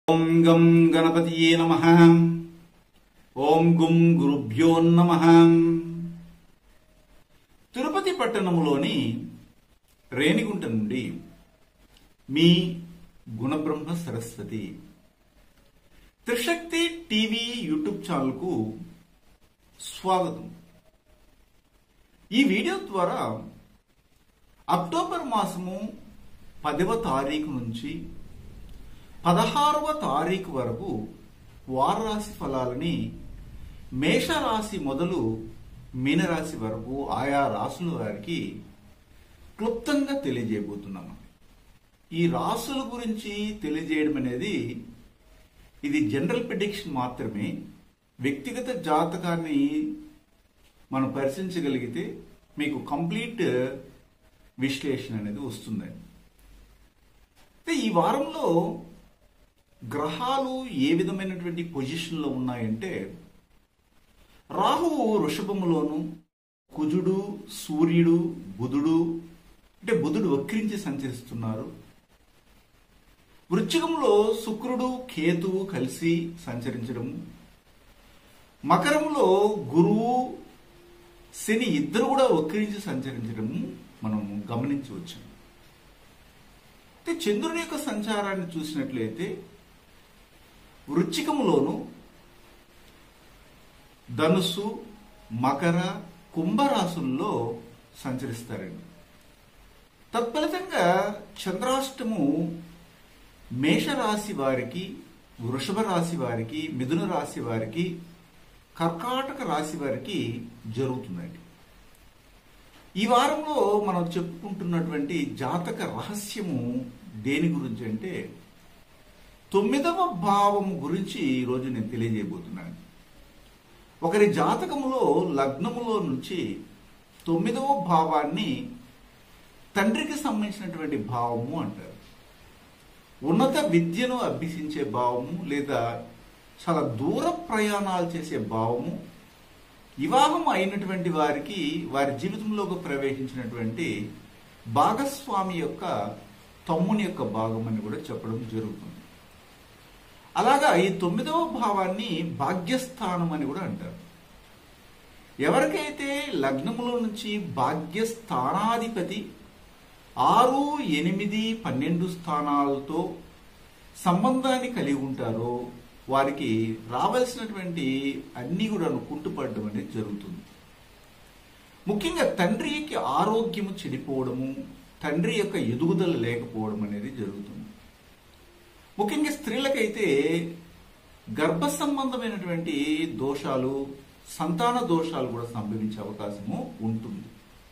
ఓం గం గణపతియే నమః. ఓం గుం గురుభ్యో నమః. తిరుపతి పట్టణములోని రేణిగుంట నుండి మీ గుణబ్రహ్మ సరస్వతి. త్రిశక్తి టీవీ యూట్యూబ్ ఛానల్కు స్వాగతం. ఈ వీడియో ద్వారా అక్టోబర్ మాసము 10వ తారీఖు నుంచి 16వ తారీఖు వరకు వారరాశి ఫలాలని మేషరాశి మొదలు మీనరాశి వరకు ఆయా రాశుల వారికి క్లుప్తంగా తెలియజేయబోతున్నాము. ఈ రాశుల గురించి తెలియజేయడం అనేది ఇది జనరల్ ప్రెడిక్షన్ మాత్రమే. వ్యక్తిగత జాతకాన్ని మనం పరిశీలించగలిగితే మీకు కంప్లీట్ విశ్లేషణ అనేది వస్తుందండి. ఈ వారంలో గ్రహాలు ఏ విధమైనటువంటి పొజిషన్లో ఉన్నాయంటే, రాహువు వృషభములోను, కుజుడు, సూర్యుడు, బుధుడు అంటే బుధుడు వక్రించి సంచరిస్తున్నారు. వృశ్చికంలో శుక్రుడు, కేతువు కలిసి సంచరించడము, మకరంలో గురువు, శని ఇద్దరు కూడా వక్రించి సంచరించడము మనం గమనించవచ్చు. చంద్రుని యొక్క సంచారాన్ని చూసినట్లయితే వృశ్చికములోను ధనుసు, మకర, కుంభరాశుల్లో సంచరిస్తారండి. తత్ఫలితంగా చంద్రాష్టము మేషరాశి వారికి, వృషభ రాశి వారికి, మిథున రాశి వారికి, కర్కాటక రాశి వారికి జరుగుతుందండి. ఈ వారంలో మనం చెప్పుకుంటున్నటువంటి జాతక రహస్యము దేని గురించి అంటే 9వ భావం గురించి ఈరోజు నేను తెలియజేయబోతున్నాను. ఒకరి జాతకములో లగ్నములో నుంచి 9వ భావాన్ని తండ్రికి సంబంధించినటువంటి భావము అంటారు. ఉన్నత విద్యను అభ్యసించే భావము, లేదా చాలా దూర ప్రయాణాలు చేసే భావము, వివాహం అయినటువంటి వారికి వారి జీవితంలోకి ప్రవేశించినటువంటి భాగస్వామి యొక్క తమ్ముని యొక్క భాగం అని కూడా చెప్పడం జరుగుతుంది. అలాగా ఈ 9వ భావాన్ని భాగ్యస్థానం అని కూడా అంటారు. ఎవరికైతే లగ్నములో నుంచి భాగ్యస్థానాధిపతి 6, 8, 12 స్థానాలతో సంబంధాన్ని కలిగి ఉంటారో వారికి రావాల్సినటువంటి అన్ని కూడా కుంటుపడడం అనేది జరుగుతుంది. ముఖ్యంగా తండ్రికి ఆరోగ్యము చెడిపోవడము, తండ్రి యొక్క ఎదుగుదల లేకపోవడం అనేది జరుగుతుంది. ముఖ్యంగా స్త్రీలకైతే గర్భ సంబంధమైనటువంటి దోషాలు, సంతాన దోషాలు కూడా సంభవించే అవకాశము ఉంటుంది.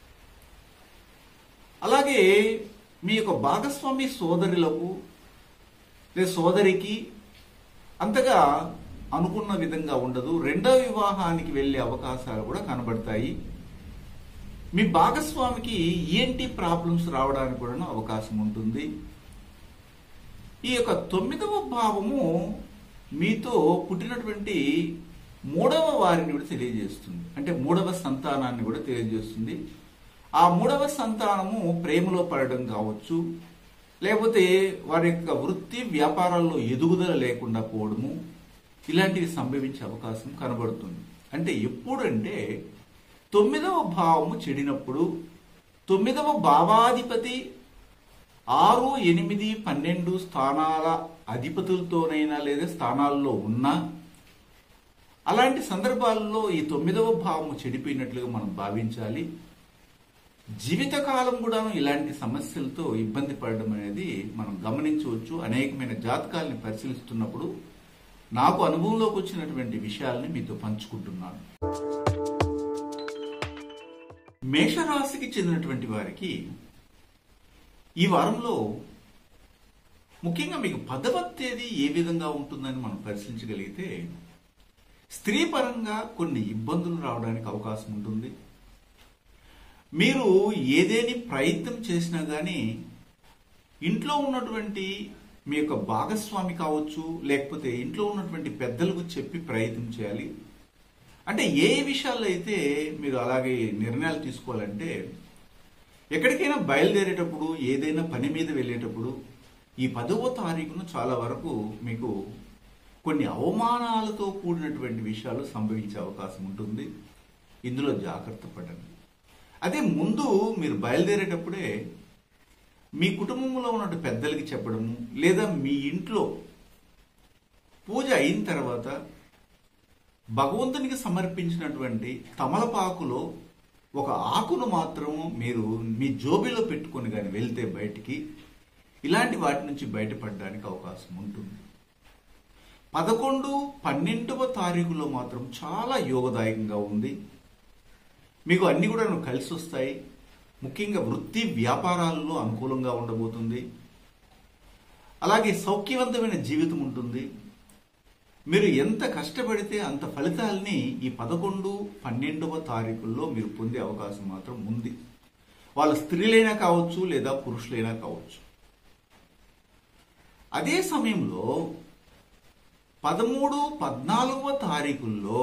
అలాగే మీ యొక్క భాగస్వామి సోదరులకు లేదా సోదరికి అంతగా అనుకున్న విధంగా ఉండదు. రెండవ వివాహానికి వెళ్లే అవకాశాలు కూడా కనబడతాయి. మీ భాగస్వామికి ఏంటి ప్రాబ్లమ్స్ రావడానికి కూడా అవకాశం ఉంటుంది. ఈ యొక్క 9వ భావము మీతో పుట్టినటువంటి 3వ వారిని కూడా తెలియజేస్తుంది. అంటే 3వ సంతానాన్ని కూడా తెలియజేస్తుంది. ఆ 3వ సంతానము ప్రేమలో పడడం కావచ్చు, లేకపోతే వారి యొక్క వృత్తి వ్యాపారాల్లో ఎదుగుదల లేకుండా పోవడము, ఇలాంటివి సంభవించే అవకాశం కనబడుతుంది. అంటే ఎప్పుడంటే 9వ భావము చెడినప్పుడు, 9వ భావాధిపతి 6, 8, 12 స్థానాల అధిపతులతోనైనా లేదా స్థానాల్లో ఉన్నా, అలాంటి సందర్భాల్లో ఈ 9వ భావము చెడిపోయినట్లుగా మనం భావించాలి. జీవితకాలం కూడా ఇలాంటి సమస్యలతో ఇబ్బంది పడడం అనేది మనం గమనించవచ్చు. అనేకమైన జాతకాలని పరిశీలిస్తున్నప్పుడు నాకు అనుభవంలోకి వచ్చినటువంటి విషయాల్ని మీతో పంచుకుంటున్నాను. మేషరాశికి చెందినటువంటి వారికి ఈ వారంలో ముఖ్యంగా మీకు 10వ తేదీ ఏ విధంగా ఉంటుందని మనం పరిశీలించగలిగితే, స్త్రీ పరంగా కొన్ని ఇబ్బందులు రావడానికి అవకాశం ఉంటుంది. మీరు ఏదేని ప్రయత్నం చేసినా కానీ ఇంట్లో ఉన్నటువంటి మీ యొక్క భాగస్వామి కావచ్చు, లేకపోతే ఇంట్లో ఉన్నటువంటి పెద్దలకు చెప్పి ప్రయత్నం చేయాలి. అంటే ఏ విషయాల్లో అయితే మీరు అలాగే నిర్ణయాలు తీసుకోవాలంటే, ఎక్కడికైనా బయలుదేరేటప్పుడు, ఏదైనా పని మీద వెళ్ళేటప్పుడు ఈ 10వ తారీఖున చాలా వరకు మీకు కొన్ని అవమానాలతో కూడినటువంటి విషయాలు సంభవించే అవకాశం ఉంటుంది. ఇందులో జాగ్రత్త పడండి. అదే ముందు మీరు బయలుదేరేటప్పుడే మీ కుటుంబంలో ఉన్నట్టు పెద్దలకి చెప్పడము, లేదా మీ ఇంట్లో పూజ అయిన తర్వాత భగవంతునికి సమర్పించినటువంటి తమలపాకులో ఒక ఆకును మాత్రము మీరు మీ జోబిలో పెట్టుకొని కానీ వెళ్తే బయటికి ఇలాంటి వాటి నుంచి బయటపడడానికి అవకాశం ఉంటుంది. 11, 12వ తారీఖులో మాత్రం చాలా యోగదాయకంగా ఉంది. మీకు అన్ని కూడా కలిసి వస్తాయి. ముఖ్యంగా వృత్తి వ్యాపారాలలో అనుకూలంగా ఉండబోతుంది. అలాగే సౌఖ్యవంతమైన జీవితం ఉంటుంది. మీరు ఎంత కష్టపడితే అంత ఫలితాలని ఈ 11, 12వ తారీఖుల్లో మీరు పొందే అవకాశం మాత్రం ఉంది. వాళ్ళ స్త్రీలైనా కావచ్చు, లేదా పురుషులైనా కావచ్చు. అదే సమయంలో 13, 14వ తారీఖుల్లో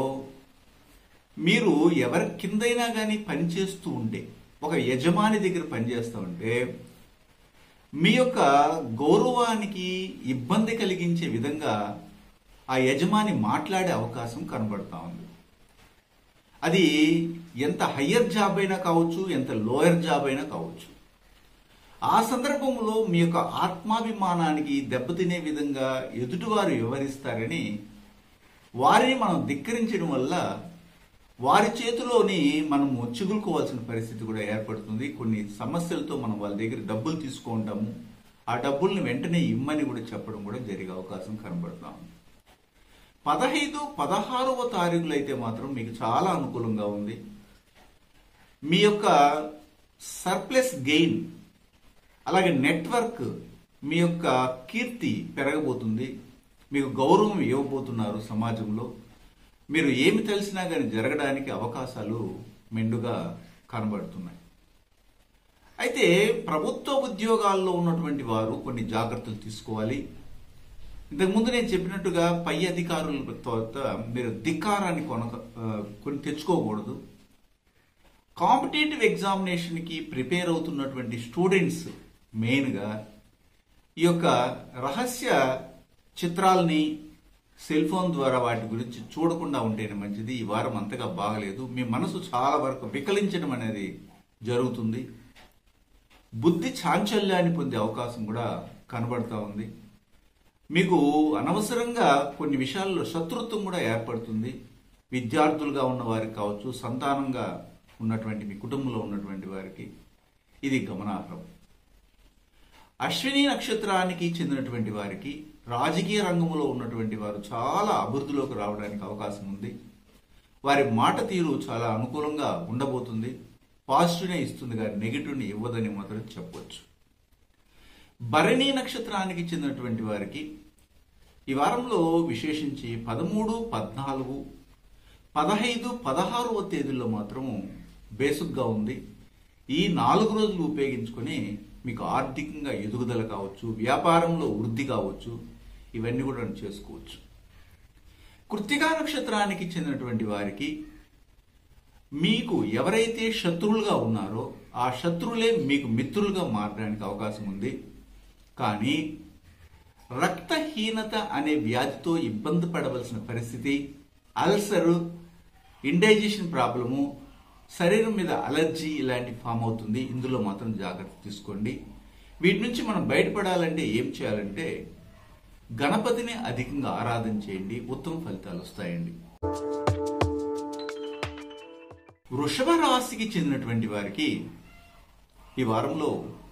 మీరు ఎవరి కిందైనా కానీ పనిచేస్తూ ఉంటే, ఒక యజమాని దగ్గర పనిచేస్తూ ఉంటే మీ యొక్క గౌరవానికి ఇబ్బంది కలిగించే విధంగా ఆ యజమాని మాట్లాడే అవకాశం కనబడతా ఉంది. అది ఎంత హయ్యర్ జాబ్ అయినా కావచ్చు, ఎంత లోయర్ జాబ్ అయినా కావచ్చు. ఆ సందర్భంలో మీ యొక్క ఆత్మాభిమానానికి దెబ్బతినే విధంగా ఎదుటివారు వ్యవహరిస్తారని వారిని మనం ధిక్కరించడం వల్ల వారి చేతిలోని మనము చిగులుకోవాల్సిన పరిస్థితి కూడా ఏర్పడుతుంది. కొన్ని సమస్యలతో మనం వాళ్ళ దగ్గర డబ్బులు తీసుకుంటాము. ఆ డబ్బుల్ని వెంటనే ఇమ్మని కూడా చెప్పడం కూడా జరిగే అవకాశం కనబడతాము. 15, 16వ తారీఖులు అయితే మాత్రం మీకు చాలా అనుకూలంగా ఉంది. మీ యొక్క సర్ప్లస్ గెయిన్, అలాగే నెట్వర్క్, మీ యొక్క కీర్తి పెరగబోతుంది. మీకు గౌరవం ఇవ్వబోతున్నారు సమాజంలో. మీరు ఏమి తెలిసినా కానీ జరగడానికి అవకాశాలు మెండుగా కనబడుతున్నాయి. అయితే ప్రభుత్వ ఉద్యోగాల్లో ఉన్నటువంటి వారు కొన్ని జాగ్రత్తలు తీసుకోవాలి. ఇంతకుముందు నేను చెప్పినట్టుగా పై అధికారుల తర్వాత మీరు ధిక్కారాన్ని కొని తెచ్చుకోకూడదు. కాంపిటేటివ్ ఎగ్జామినేషన్కి ప్రిపేర్ అవుతున్నటువంటి స్టూడెంట్స్ మెయిన్గా ఈ యొక్క రహస్య చిత్రాలని సెల్ ఫోన్ ద్వారా వాటి గురించి చూడకుండా ఉంటేనే మంచిది. ఈ వారం అంతగా బాగలేదు. మీ మనసు చాలా వరకు వికలించడం అనేది జరుగుతుంది. బుద్ధి చాంచల్యాన్ని పొందే అవకాశం కూడా కనబడతా ఉంది. మీకు అనవసరంగా కొన్ని విషయాల్లో శత్రుత్వం కూడా ఏర్పడుతుంది. విద్యార్థులుగా ఉన్న వారికి కావచ్చు, సంతానంగా ఉన్నటువంటి మీ కుటుంబంలో ఉన్నటువంటి వారికి ఇది గమనార్హం. అశ్విని నక్షత్రానికి చెందినటువంటి వారికి, రాజకీయ రంగంలో ఉన్నటువంటి వారు చాలా అభివృద్ధిలోకి రావడానికి అవకాశం ఉంది. వారి మాట తీరు చాలా అనుకూలంగా ఉండబోతుంది. పాజిటివ్నే ఇస్తుంది కానీ నెగిటివ్ని ఇవ్వదని మాత్రం చెప్పవచ్చు. భరణి నక్షత్రానికి చెందినటువంటి వారికి ఈ వారంలో విశేషించి 13, 14, 15, 16వ తేదీల్లో మాత్రము బేసిక్గా ఉంది. ఈ 4 రోజులు ఉపయోగించుకొని మీకు ఆర్థికంగా ఎదుగుదల కావచ్చు, వ్యాపారంలో వృద్ధి కావచ్చు, ఇవన్నీ కూడా చేసుకోవచ్చు. కృత్తికా నక్షత్రానికి చెందినటువంటి వారికి మీకు ఎవరైతే శత్రువులుగా ఉన్నారో ఆ శత్రువులే మీకు మిత్రులుగా మారడానికి అవకాశం ఉంది. కానీ రక్తహీనత అనే వ్యాధితో ఇబ్బంది పడవలసిన పరిస్థితి, అల్సరు, ఇండైజెషన్ ప్రాబ్లము, శరీరం మీద అలర్జీ ఇలాంటి ఫామ్ అవుతుంది. ఇందులో మాత్రం జాగ్రత్త తీసుకోండి. వీటి నుంచి మనం బయటపడాలంటే ఏం చేయాలంటే గణపతిని అధికంగా ఆరాధన చేయండి, ఉత్తమ ఫలితాలు వస్తాయండి. వృషభ రాశికి చెందినటువంటి వారికి ఈ వారంలో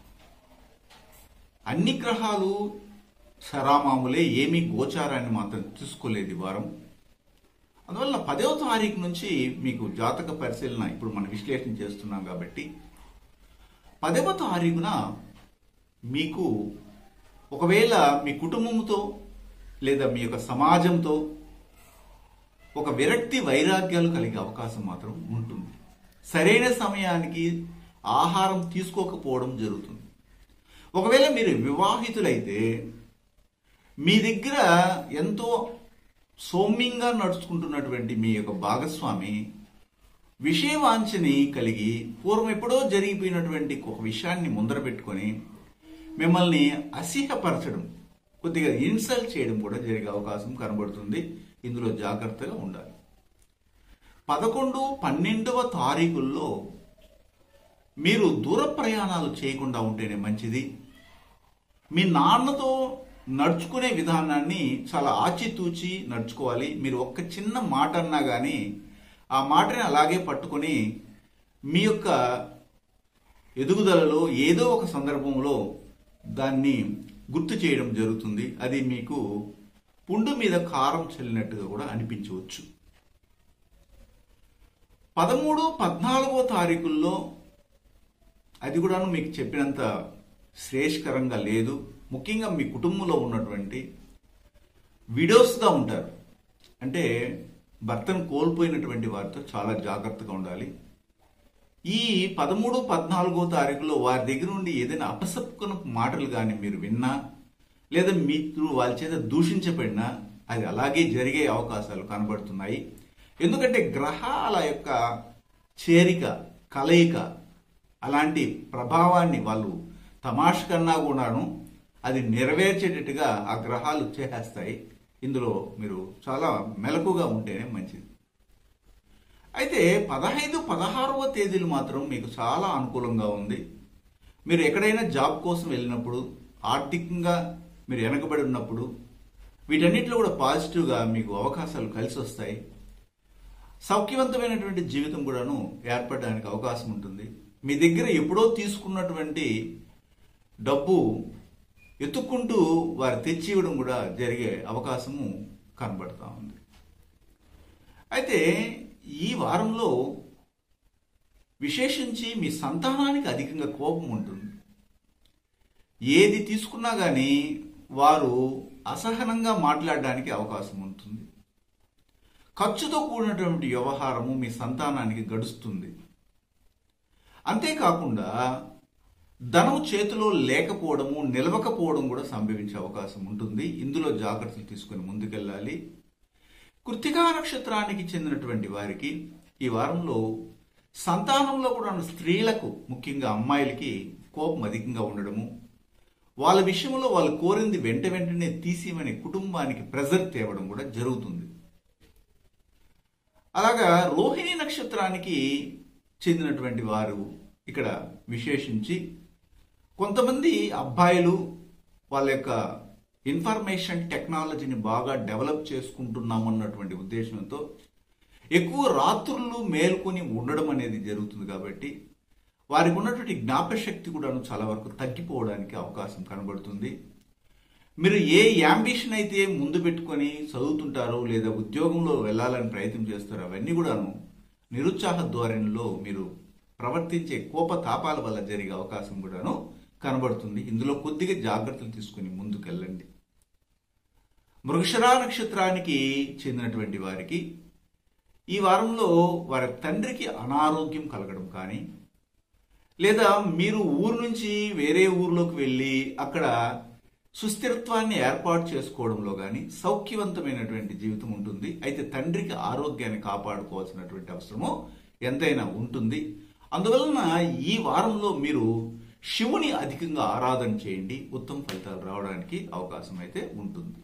అన్ని గ్రహాలు సరామాములే, ఏమీ గోచారాన్ని మాత్రం తీసుకోలేదు ఈ వారం. అందువల్ల 10వ తారీఖు నుంచి మీకు జాతక పరిశీలన ఇప్పుడు మనం విశ్లేషణ చేస్తున్నాం కాబట్టి 10వ తారీఖున మీకు ఒకవేళ మీ కుటుంబంతో లేదా మీ యొక్క సమాజంతో ఒక విరక్తి వైరాగ్యాలు కలిగే అవకాశం మాత్రం ఉంటుంది. సరైన సమయానికి ఆహారం తీసుకోకపోవడం జరుగుతుంది. ఒకవేళ మీరు వివాహితులైతే మీ దగ్గర ఎంతో సౌమ్యంగా నడుచుకుంటున్నటువంటి మీ యొక్క భాగస్వామి విషయవాంఛని కలిగి పూర్వం ఎప్పుడో జరిగిపోయినటువంటి ఒక విషయాన్ని ముందర పెట్టుకొని మిమ్మల్ని అసహ్యపరచడం, కొద్దిగా ఇన్సల్ట్ చేయడం కూడా జరిగే అవకాశం కనబడుతుంది. ఇందులో జాగ్రత్తగా ఉండాలి. 11, 12వ తారీఖుల్లో మీరు దూర ప్రయాణాలు చేయకుండా ఉంటేనే మంచిది. మీ నాన్నతో నడుచుకునే విధానాన్ని చాలా ఆచితూచి నడుచుకోవాలి. మీరు ఒక్క చిన్న మాట అన్నా కానీ ఆ మాటని అలాగే పట్టుకొని మీ యొక్క ఎదుగుదలలో ఏదో ఒక సందర్భంలో దాన్ని గుర్తు చేయడం జరుగుతుంది. అది మీకు పుండు మీద కారం చల్లినట్టుగా కూడా అనిపించవచ్చు. 13, 14వ తారీఖుల్లో అది కూడాను మీకు చెప్పినంత శ్రేయస్కరంగా లేదు. ముఖ్యంగా మీ కుటుంబంలో ఉన్నటువంటి విడోస్గా ఉంటారు, అంటే భర్తను కోల్పోయినటువంటి వారితో చాలా జాగ్రత్తగా ఉండాలి. ఈ 13, 14వ తారీఖులో వారి దగ్గర నుండి ఏదైనా అపశకున మాటలు కానీ మీరు విన్నా, లేదా మీరు వాళ్ళ చేత దూషించబడినా అది అలాగే జరిగే అవకాశాలు కనబడుతున్నాయి. ఎందుకంటే గ్రహాల యొక్క చేరిక, కలయిక అలాంటి ప్రభావాన్ని వాళ్ళు తమాష కన్నా కూడాను అది నెరవేర్చేటట్టుగా ఆ గ్రహాలు చేసేస్తాయి. ఇందులో మీరు చాలా మెలకుగా ఉంటేనే మంచిది. అయితే 15, 16వ తేదీలు మాత్రం మీకు చాలా అనుకూలంగా ఉంది. మీరు ఎక్కడైనా జాబ్ కోసం వెళ్ళినప్పుడు, ఆర్థికంగా మీరు వెనకబడి ఉన్నప్పుడు, వీటన్నిటిలో కూడా పాజిటివ్గా మీకు అవకాశాలు కలిసి వస్తాయి. సౌఖ్యవంతమైనటువంటి జీవితం కూడాను ఏర్పడడానికి అవకాశం ఉంటుంది. మీ దగ్గర ఎప్పుడో తీసుకున్నటువంటి డబ్బు ఎత్తుక్కుంటూ వారు తెచ్చి ఇవ్వడం కూడా జరిగే అవకాశము కనబడతా ఉంది. అయితే ఈ వారంలో విశేషించి మీ సంతానానికి అధికంగా కోపం ఉంటుంది. ఏది తీసుకున్నా కానీ వారు అసహనంగా మాట్లాడడానికి అవకాశం ఉంటుంది. ఖర్చుతో కూడినటువంటి వ్యవహారము మీ సంతానానికి గడుస్తుంది. అంతేకాకుండా ధనం చేతిలో లేకపోవడము, నిలవకపోవడం కూడా సంభవించే అవకాశం ఉంటుంది. ఇందులో జాగ్రత్తలు తీసుకుని ముందుకెళ్ళాలి. కృత్తికా నక్షత్రానికి చెందినటువంటి వారికి ఈ వారంలో సంతానంలో కూడా స్త్రీలకు, ముఖ్యంగా అమ్మాయిలకి కోపం అధికంగా ఉండడము, వాళ్ళ విషయంలో వాళ్ళు కోరింది వెంటనే తీసిమని కుటుంబానికి ప్రెజర్ తేవడం కూడా జరుగుతుంది. అలాగా రోహిణి నక్షత్రానికి చెందినటువంటి వారు ఇక్కడ విశేషించి కొంతమంది అబ్బాయిలు వాళ్ళ యొక్క ఇన్ఫర్మేషన్ టెక్నాలజీని బాగా డెవలప్ చేసుకుంటున్నాం అన్నటువంటి ఉద్దేశంతో ఎక్కువ రాత్రులు మేల్కొని ఉండడం అనేది జరుగుతుంది. కాబట్టి వారికి ఉన్నటువంటి జ్ఞాపశక్తి కూడా చాలా వరకు తగ్గిపోవడానికి అవకాశం కనబడుతుంది. మీరు ఏ యాంబిషన్ అయితే ముందు పెట్టుకొని చదువుతుంటారో లేదా ఉద్యోగంలో వెళ్ళాలని ప్రయత్నం చేస్తారో అవన్నీ కూడాను నిరుత్సాహ ధోరణిలో మీరు ప్రవర్తించే కోపతాపాల వల్ల జరిగే అవకాశం కూడాను కనబడుతుంది. ఇందులో కొద్దిగా జాగ్రత్తలు తీసుకుని ముందుకెళ్ళండి. మృగశిర నక్షత్రానికి చెందినటువంటి వారికి ఈ వారంలో వారి తండ్రికి అనారోగ్యం కలగడం కానీ, లేదా మీరు ఊరు నుంచి వేరే ఊర్లోకి వెళ్ళి అక్కడ సుస్థిరత్వాన్ని ఏర్పాటు చేసుకోవడంలో కానీ సౌఖ్యవంతమైనటువంటి జీవితం ఉంటుంది. అయితే తండ్రికి ఆరోగ్యాన్ని కాపాడుకోవాల్సినటువంటి అవసరము ఎంతైనా ఉంటుంది. అందువలన ఈ వారంలో మీరు శివుని అధికంగా ఆరాధన చేయండి. ఉత్తమ ఫలితాలు రావడానికి అవకాశం అయితే ఉంటుంది.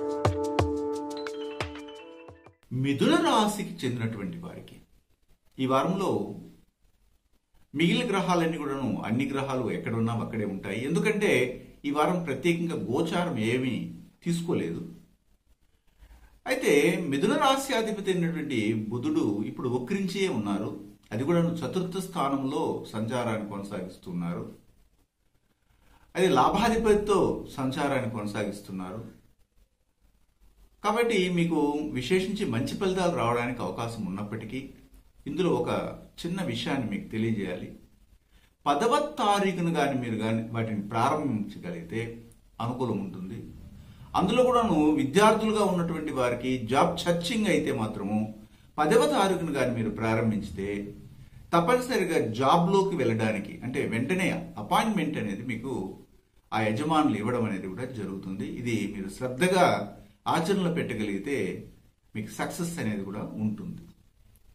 మిథున రాశికి చెందినటువంటి వారికి ఈ వారంలో మిగిలిన గ్రహాలన్నీ కూడాను, అన్ని గ్రహాలు ఎక్కడున్నా అక్కడే ఉంటాయి. ఎందుకంటే ఈ వారం ప్రత్యేకంగా గోచారం ఏమీ తీసుకోలేదు. అయితే మిథున రాశ్యాధిపతి అయినటువంటి బుధుడు ఇప్పుడు వక్రించే ఉన్నారు. అది కూడా చతుర్థ స్థానంలో సంచారాన్ని కొనసాగిస్తున్నారు. అది లాభాధిపతితో సంచారాన్ని కొనసాగిస్తున్నారు. కాబట్టి మీకు విశేషించి మంచి ఫలితాలు రావడానికి అవకాశం ఉన్నప్పటికీ ఇందులో ఒక చిన్న విషయాన్ని మీకు తెలియజేయాలి. 10వ తారీఖున కానీ మీరు కానీ వాటిని ప్రారంభించగలిగితే అనుకూలం ఉంటుంది. అందులో కూడాను విద్యార్థులుగా ఉన్నటువంటి వారికి జాబ్ సర్చింగ్ అయితే మాత్రము 10వ తారీఖున కానీ మీరు ప్రారంభించితే తప్పనిసరిగా జాబ్లోకి వెళ్ళడానికి, అంటే వెంటనే అపాయింట్మెంట్ అనేది మీకు ఆ యజమానులు ఇవ్వడం అనేది కూడా జరుగుతుంది. ఇది మీరు శ్రద్ధగా ఆచరణలో పెట్టగలిగితే మీకు సక్సెస్ అనేది కూడా ఉంటుంది.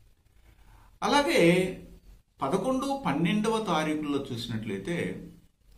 అలాగే 11, 12వ తారీఖుల్లో చూసినట్లయితే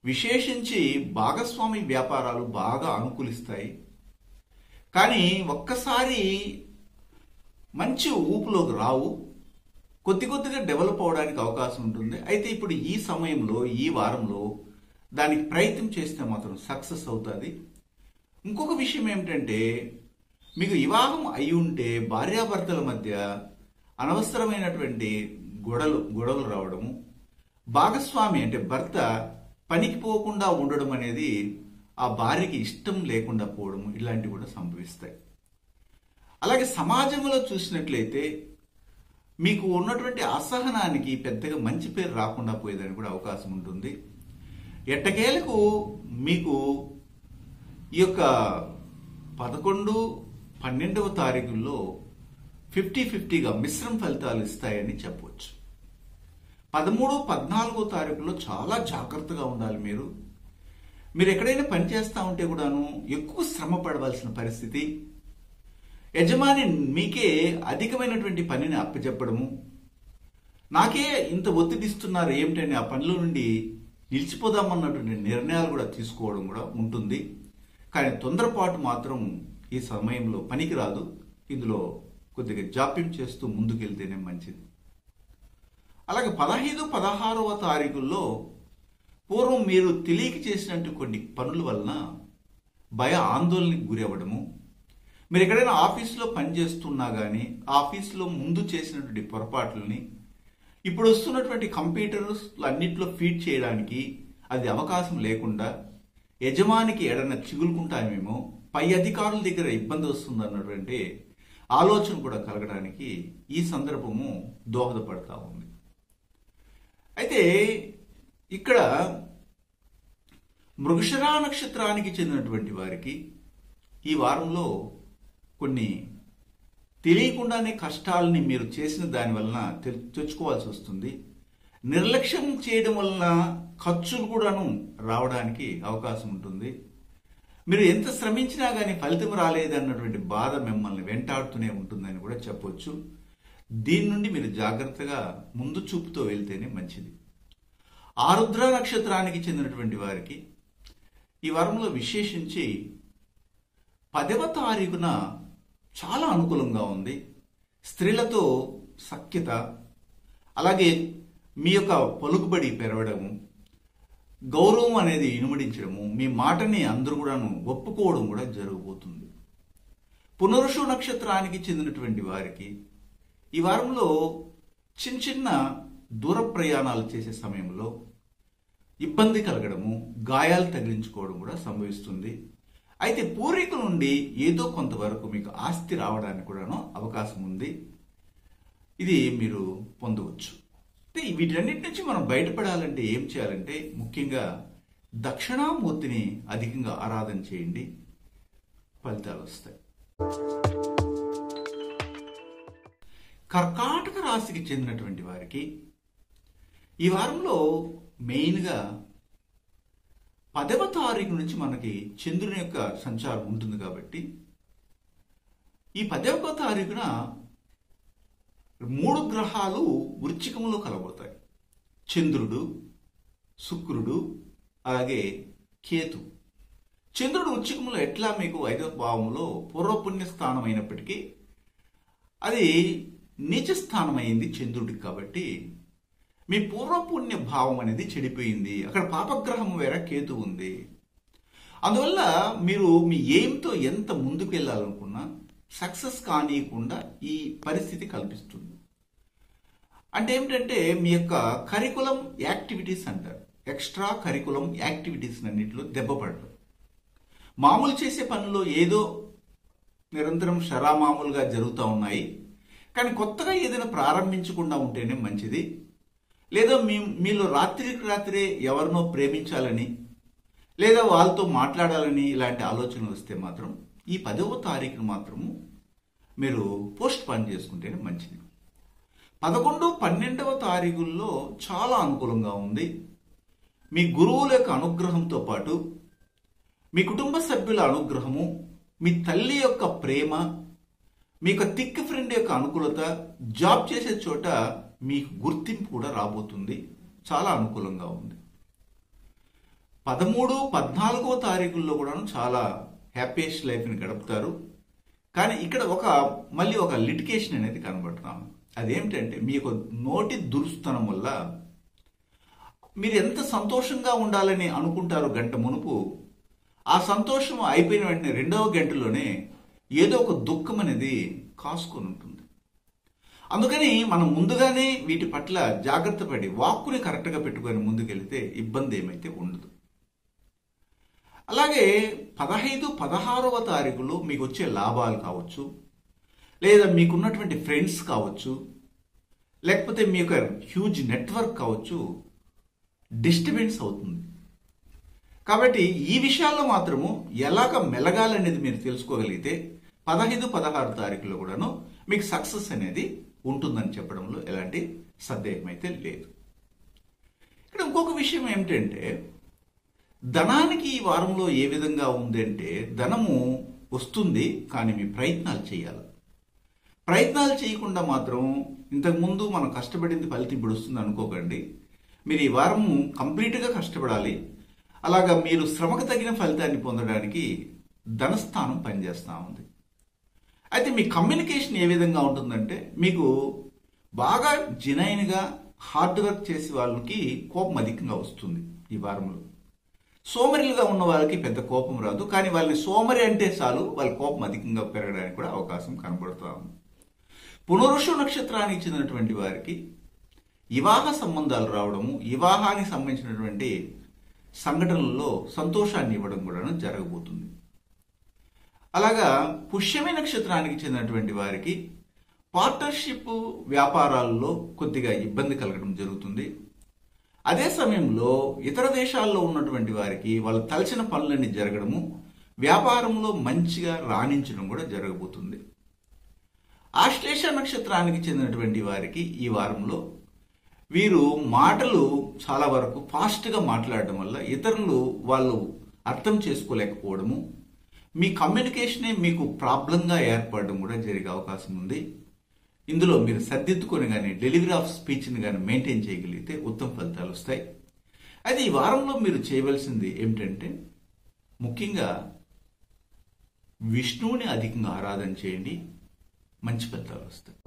విశేషించి భాగస్వామి వ్యాపారాలు బాగా అనుకూలిస్తాయి. కానీ ఒక్కసారి మంచి ఊపులోకి రావు, కొద్ది కొద్దిగా డెవలప్ అవడానికి అవకాశం ఉంటుంది. అయితే ఇప్పుడు ఈ సమయంలో, ఈ వారంలో దానికి ప్రయత్నం చేస్తే మాత్రం సక్సెస్ అవుతుంది. ఇంకొక విషయం ఏమిటంటే, మీకు వివాహం అయి ఉంటే భార్యాభర్తల మధ్య అనవసరమైనటువంటి గొడవలు రావడము, భాగస్వామి అంటే భర్త పనికి పోకుండా ఉండడం అనేది ఆ భార్యకి ఇష్టం లేకుండా పోవడము, ఇలాంటివి కూడా సంభవిస్తాయి. అలాగే సమాజంలో చూసినట్లయితే మీకు ఉన్నటువంటి అసహనానికి పెద్దగా మంచి పేరు రాకుండా పోయేదానికి కూడా అవకాశం ఉంటుంది. ఎట్టకేలకు మీకు ఈ యొక్క 11, 12వ తారీఖుల్లో 50-50గా మిశ్రమ ఫలితాలు ఇస్తాయని చెప్పవచ్చు. 13, 14వ తారీఖులో చాలా జాగ్రత్తగా ఉండాలి. మీరు ఎక్కడైనా పని చేస్తూ ఉంటే కూడాను ఎక్కువ శ్రమ పడవలసిన పరిస్థితి, యజమాని మీకే అధికమైనటువంటి పనిని అప్పచెప్పడము, నాకే ఇంత ఒత్తిడిస్తున్నారు ఏమిటని ఆ పనిలో నుండి నిలిచిపోదామన్నటువంటి నిర్ణయాలు కూడా తీసుకోవడం కూడా ఉంటుంది. కానీ తొందరపాటు మాత్రం ఈ సమయంలో పనికిరాదు. ఇందులో కొద్దిగా జాప్యం చేస్తూ ముందుకెళ్తేనే మంచిది. అలాగే 15, 16వ తారీఖుల్లో పూర్వం మీరు తెలియక చేసినట్టు కొన్ని పనుల వలన భయ ఆందోళనకి గురి అవ్వడము, మీరు ఎక్కడైనా ఆఫీసులో పనిచేస్తున్నా కానీ ఆఫీసులో ముందు చేసినటువంటి పొరపాట్లని ఇప్పుడు వస్తున్నటువంటి కంప్యూటర్స్ అన్నింటిలో ఫీడ్ చేయడానికి అది అవకాశం లేకుండా యజమానికి ఏడన్నా చిగులుకుంటామేమో, పై అధికారుల దగ్గర ఇబ్బంది వస్తుంది అన్నటువంటి ఆలోచన కూడా కలగడానికి ఈ సందర్భము దోహదపడతా ఉంది. అయితే ఇక్కడ మృగశిర నక్షత్రానికి చెందినటువంటి వారికి ఈ వారంలో కొన్ని తెలియకుండానే కష్టాలని మీరు చేసిన దాని వలన తెచ్చుకోవాల్సి వస్తుంది. నిర్లక్ష్యం చేయడం వలన ఖర్చులు కూడాను రావడానికి అవకాశం ఉంటుంది. మీరు ఎంత శ్రమించినా కానీ ఫలితం రాలేదన్నటువంటి బాధ మిమ్మల్ని వెంటాడుతూనే ఉంటుందని కూడా చెప్పొచ్చు. దీని నుండి మీరు జాగ్రత్తగా ముందు చూపుతో వెళ్తేనే మంచిది. ఆరుద్ర నక్షత్రానికి చెందినటువంటి వారికి ఈ వారంలో విశేషించి 10వ తారీఖున చాలా అనుకూలంగా ఉంది. స్త్రీలతో సఖ్యత, అలాగే మీ యొక్క పలుకుబడి పెరగడము, గౌరవం అనేది ఇనుమడించడము, మీ మాటని అందరూ కూడాను ఒప్పుకోవడం కూడా జరగబోతుంది. పునరుషు నక్షత్రానికి చెందినటువంటి వారికి ఈ వారంలో చిన్న చిన్న దూర ప్రయాణాలు చేసే సమయంలో ఇబ్బంది కలగడము, గాయాలు తగిలించుకోవడం కూడా సంభవిస్తుంది. అయితే పూర్వీకుల నుండి ఏదో కొంతవరకు మీకు ఆస్తి రావడానికి కూడాను అవకాశం ఉంది. ఇది మీరు పొందవచ్చు. వీటన్నిటి నుంచి మనం బయటపడాలంటే ఏం చేయాలంటే, ముఖ్యంగా దక్షిణామూర్తిని అధికంగా ఆరాధన చేయండి, ఫలితాలు వస్తాయి. కర్కాటక రాశికి చెందినటువంటి వారికి ఈ వారంలో మెయిన్గా 10వ తారీఖు నుంచి మనకి చంద్రుని యొక్క సంచారం ఉంటుంది కాబట్టి ఈ 10వ తారీఖున 3 గ్రహాలు వృశ్చికంలో కలబోతాయి. చంద్రుడు, శుక్రుడు, అలాగే కేతు. చంద్రుడు వృశ్చికంలో ఎట్లా మీకు 5వ భావంలో పూర్వపుణ్య స్థానం అయినప్పటికీ అది నీచ స్థానం అయింది చంద్రుడికి. కాబట్టి మీ పూర్వపుణ్య భావం అనేది చెడిపోయింది. అక్కడ పాపగ్రహం వేరే కేతు ఉంది. అందువల్ల మీరు మీ ఎయిమ్తో ఎంత ముందుకు వెళ్ళాలనుకున్నా సక్సెస్ కానియకుండా ఈ పరిస్థితి కల్పిస్తుంది. అంటే ఏమిటంటే, మీ యొక్క కరికులం యాక్టివిటీస్ అంటారు, ఎక్స్ట్రా కరికులం యాక్టివిటీస్ అన్నింటిలో దెబ్బపడరు. మామూలు చేసే పనుల్లో ఏదో నిరంతరం షరామామూలుగా జరుగుతూ ఉన్నాయి. కానీ కొత్తగా ఏదైనా ప్రారంభించకుండా ఉంటేనే మంచిది. లేదా మీలో రాత్రికి రాత్రే ఎవరినో ప్రేమించాలని లేదా వాళ్ళతో మాట్లాడాలని ఇలాంటి ఆలోచనలు వస్తే మాత్రం ఈ 10వ తారీఖును మాత్రము మీరు పోస్ట్ పోన్ చేసుకుంటేనే మంచిది. 11, 12వ తారీఖుల్లో చాలా అనుకూలంగా ఉంది. మీ గురువుల యొక్క అనుగ్రహంతో పాటు మీ కుటుంబ సభ్యుల అనుగ్రహము, మీ తల్లి యొక్క ప్రేమ, మీ యొక్క థిక్ ఫ్రెండ్ యొక్క అనుకూలత, జాబ్ చేసే చోట మీకు గుర్తింపు కూడా రాబోతుంది. చాలా అనుకూలంగా ఉంది. 13, 14వ తారీఖుల్లో కూడాను చాలా హ్యాపీయెస్ట్ లైఫ్ని గడుపుతారు. కానీ ఇక్కడ మళ్ళీ ఒక లిటికేషన్ అనేది కనబడుతున్నాం. అదేమిటంటే మీ యొక్క నోటి దురుస్తనం వల్ల మీరు ఎంత సంతోషంగా ఉండాలని అనుకుంటారో గంట మునుపు, ఆ సంతోషం అయిపోయిన వెంటనే 2వ గంటలోనే ఏదో ఒక దుఃఖం అనేది కాసుకొని ఉంటుంది. అందుకని మనం ముందుగానే వీటి పట్ల జాగ్రత్త పడి వాక్కుని కరెక్ట్గా పెట్టుకొని ముందుకెళ్తే ఇబ్బంది ఏమైతే ఉండదు. అలాగే 15, 16వ తారీఖులో మీకు వచ్చే లాభాలు కావచ్చు, లేదా మీకున్నటువంటి ఫ్రెండ్స్ కావచ్చు, లేకపోతే మీ యొక్క హ్యూజ్ నెట్వర్క్ కావచ్చు, డిస్టర్బెన్స్ అవుతుంది. కాబట్టి ఈ విషయాల్లో మాత్రము ఎలాగ మెలగాలనేది మీరు తెలుసుకోగలిగితే 15, 16 తారీఖులో కూడాను మీకు సక్సెస్ అనేది ఉంటుందని చెప్పడంలో ఎలాంటి సందేహం అయితే లేదు. ఇక్కడ ఇంకొక విషయం ఏమిటంటే, ధనానికి ఈ వారంలో ఏ విధంగా ఉంది అంటే, ధనము వస్తుంది కానీ మీ ప్రయత్నాలు చేయాలి. ప్రయత్నాలు చేయకుండా మాత్రం ఇంతకుముందు మనం కష్టపడింది ఫలితం ఇప్పుడు వస్తుంది అనుకోకండి. మీరు ఈ వారము కంప్లీట్గా కష్టపడాలి. అలాగా మీరు శ్రమకు తగిన ఫలితాన్ని పొందడానికి ధనస్థానం పనిచేస్తూ ఉంది. అయితే మీ కమ్యూనికేషన్ ఏ విధంగా ఉంటుందంటే, మీకు బాగా జెన్యూన్గా హార్డ్ వర్క్ చేసే వాళ్ళకి కోపం అధికంగా వస్తుంది ఈ వారంలో. సోమరిలుగా ఉన్న వాళ్ళకి పెద్ద కోపం రాదు, కానీ వాళ్ళని సోమరి అంటే చాలు వాళ్ళ కోపం అధికంగా పెరగడానికి కూడా అవకాశం కనబడుతూ ఉంది. పునరుష నక్షత్రానికి చెందినటువంటి వారికి వివాహ సంబంధాలు రావడము, వివాహానికి సంబంధించినటువంటి సంఘటనల్లో సంతోషాన్ని ఇవ్వడం కూడా జరగబోతుంది. అలాగా పుష్యమి నక్షత్రానికి చెందినటువంటి వారికి పార్ట్నర్షిప్ వ్యాపారాల్లో కొద్దిగా ఇబ్బంది కలగడం జరుగుతుంది. అదే సమయంలో ఇతర దేశాల్లో ఉన్నటువంటి వారికి వాళ్ళు తలచిన పనులన్నీ జరగడము, వ్యాపారంలో మంచిగా రాణించడం కూడా జరగబోతుంది. ఆశ్లేష నక్షత్రానికి చెందినటువంటి వారికి ఈ వారంలో వీరు మాటలు చాలా వరకు ఫాస్ట్గా మాట్లాడడం వల్ల ఇతరులు వాళ్ళు అర్థం చేసుకోలేకపోవడము, మీ కమ్యూనికేషనే మీకు ప్రాబ్లంగా ఏర్పడడం కూడా జరిగే అవకాశం ఉంది. ఇందులో మీరు సర్దిద్దుకొని కానీ డెలివరీ ఆఫ్ స్పీచ్ని కానీ మెయింటైన్ చేయగలిగితే ఉత్తమ ఫలితాలు వస్తాయి. అయితే ఈ వారంలో మీరు చేయవలసింది ఏమిటంటే, ముఖ్యంగా విష్ణువుని అధికంగా ఆరాధన చేయండి, మంచి ఫలితాలు వస్తాయి.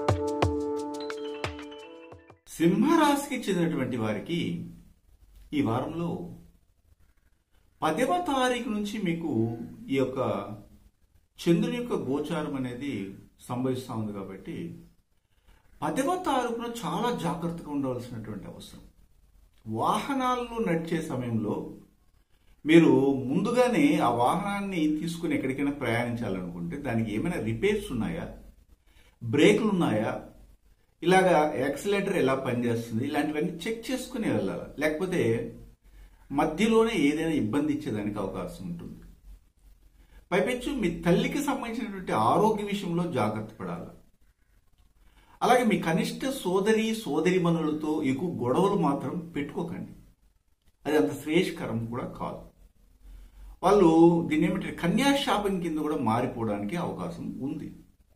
సింహరాశికి చెందినటువంటి వారికి ఈ వారంలో 10వ తారీఖు నుంచి మీకు ఈ యొక్క చంద్రుని యొక్క గోచారం అనేది సంభవిస్తూ ఉంది. కాబట్టి 10వ తారీఖున చాలా జాగ్రత్తగా ఉండవలసినటువంటి అవసరం. వాహనాల్లో నడిచే సమయంలో మీరు ముందుగానే ఆ వాహనాన్ని తీసుకుని ఎక్కడికైనా ప్రయాణించాలనుకుంటే దానికి ఏమైనా రిపేర్స్ ఉన్నాయా, బ్రేకులు ఉన్నాయా, ఇలాగా యాక్సిలేటర్ ఎలా పనిచేస్తుంది, ఇలాంటివన్నీ చెక్ చేసుకుని వెళ్ళాలి. లేకపోతే మధ్యలోనే ఏదైనా ఇబ్బంది ఇచ్చేదానికి అవకాశం ఉంటుంది. పైపెచ్చు మీ తల్లికి సంబంధించినటువంటి ఆరోగ్య విషయంలో జాగ్రత్త పడాలి. అలాగే మీ కనిష్ట సోదరిమణులతో ఎక్కువ గొడవలు మాత్రం పెట్టుకోకండి, అది అంత శ్రేయస్కరం కూడా కాదు. వాళ్ళు దీన్ని ఏమంటే కన్యాశాపం కింద కూడా మారిపోవడానికి అవకాశం ఉంది.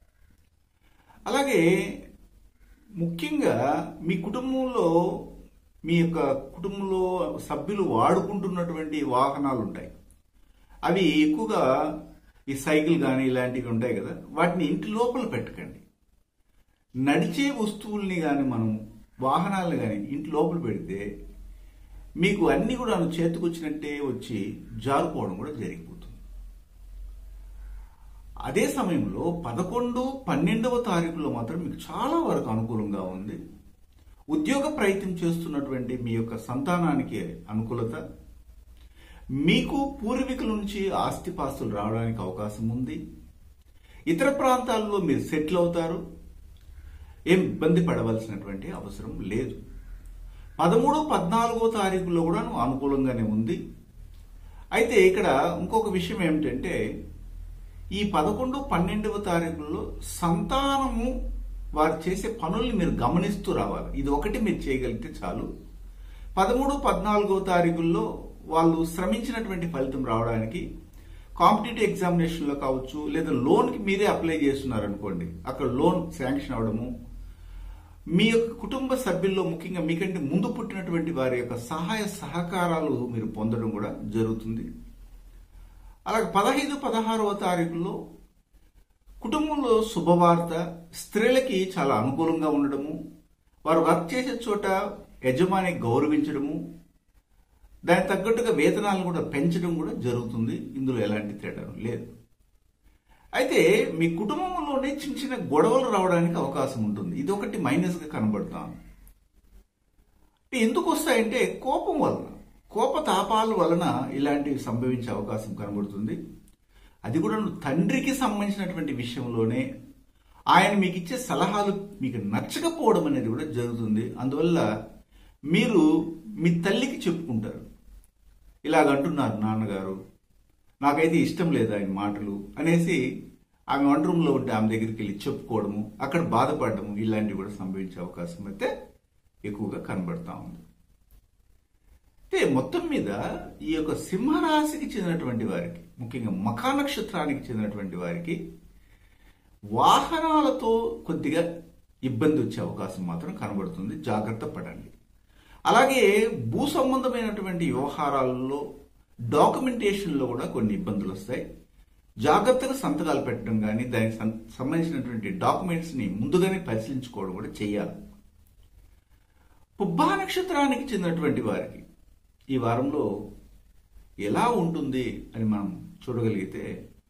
అలాగే ముఖ్యంగా మీ యొక్క కుటుంబంలో సభ్యులు వాడుకుంటున్నటువంటి వాహనాలు ఉంటాయి. అవి ఎక్కువగా ఈ సైకిల్ కానీ ఇలాంటివి ఉంటాయి కదా, వాటిని ఇంటి లోపల పెట్టకండి. నడిచే వస్తువుల్ని కానీ మనం వాహనాలను కానీ ఇంటి లోపల పెడితే మీకు అన్ని కూడా చేతికొచ్చినట్టే వచ్చి జారుకోవడం కూడా జరిగిపోతుంది. అదే సమయంలో 11, 12వ తారీఖులో మాత్రం మీకు చాలా వరకు అనుకూలంగా ఉంది. ఉద్యోగ ప్రయత్నం చేస్తున్నటువంటి మీ యొక్క సంతానానికి అనుకూలత, మీకు పూర్వీకుల నుంచి ఆస్తిపాస్తులు రావడానికి అవకాశం ఉంది. ఇతర ప్రాంతాల్లో మీరు సెటిల్ అవుతారు, ఏం ఇబ్బంది పడవలసినటువంటి అవసరం లేదు. 13, 14వ తారీఖులో కూడా అనుకూలంగానే ఉంది. అయితే ఇక్కడ ఇంకొక విషయం ఏమిటంటే, ఈ 11, 12వ తారీఖుల్లో సంతానము వారు చేసే పనుల్ని మీరు గమనిస్తూ రావాలి. ఇది ఒకటి మీరు చేయగలిగితే చాలు. 13, 14వ తారీఖుల్లో వాళ్ళు శ్రమించినటువంటి ఫలితం రావడానికి కాంపిటేటివ్ ఎగ్జామినేషన్లో కావచ్చు, లేదా లోన్కి మీరే అప్లై చేస్తున్నారనుకోండి, అక్కడ లోన్ శాంక్షన్ అవడము, మీ యొక్క కుటుంబ సభ్యుల్లో ముఖ్యంగా మీకంటే ముందు పుట్టినటువంటి వారి యొక్క సహాయ సహకారాలు మీరు పొందడం కూడా జరుగుతుంది. అలాగే 15, 16వ తారీఖుల్లో కుటుంబంలో శుభవార్త, స్త్రీలకి చాలా అనుకూలంగా ఉండడము, వారు వర్క్ చేసే చోట యజమాని గౌరవించడము, దానికి తగ్గట్టుగా వేతనాలను కూడా పెంచడం కూడా జరుగుతుంది. ఇందులో ఎలాంటి తేడా లేదు. అయితే మీ కుటుంబంలోనే చిన్న చిన్న గొడవలు రావడానికి అవకాశం ఉంటుంది. ఇది ఒకటి మైనస్గా కనబడుతాను. ఎందుకు వస్తాయంటే కోపం వలన, కోపతాపాల వలన ఇలాంటివి సంభవించే అవకాశం కనబడుతుంది. అది కూడా తండ్రికి సంబంధించినటువంటి విషయంలోనే ఆయన మీకు ఇచ్చే సలహాలు మీకు నచ్చకపోవడం అనేది కూడా జరుగుతుంది. అందువల్ల మీరు మీ తల్లికి చెప్పుకుంటారు, ఇలాగంటున్నారు నాన్నగారు, నాకైతే ఇష్టం లేదు ఆయన మాటలు అనేసి ఆమె వంట రూమ్లో ఉంటే ఆమె దగ్గరికి వెళ్ళి చెప్పుకోవడము, అక్కడ బాధపడము, ఇలాంటివి కూడా సంభవించే అవకాశం అయితే ఎక్కువగా కనబడతా ఉంది. అంటే మొత్తం మీద ఈ యొక్క సింహరాశికి చెందినటువంటి వారికి, ముఖ్యంగా మఖా నక్షత్రానికి చెందినటువంటి వారికి వాహనాలతో కొద్దిగా ఇబ్బంది వచ్చే అవకాశం మాత్రం కనబడుతుంది. జాగ్రత్త పడండి. అలాగే భూ సంబంధమైనటువంటి వ్యవహారాలలో డాక్యుమెంటేషన్లో కూడా కొన్ని ఇబ్బందులు వస్తాయి. జాగ్రత్తగా సంతకాలు పెట్టడం కానీ దానికి సంబంధించినటువంటి డాక్యుమెంట్స్ని ముందుగానే పరిశీలించుకోవడం కూడా చేయాలి. పుబ్బా నక్షత్రానికి చెందినటువంటి వారికి ఈ వారంలో ఎలా ఉంటుంది అని మనం చూడగలిగితే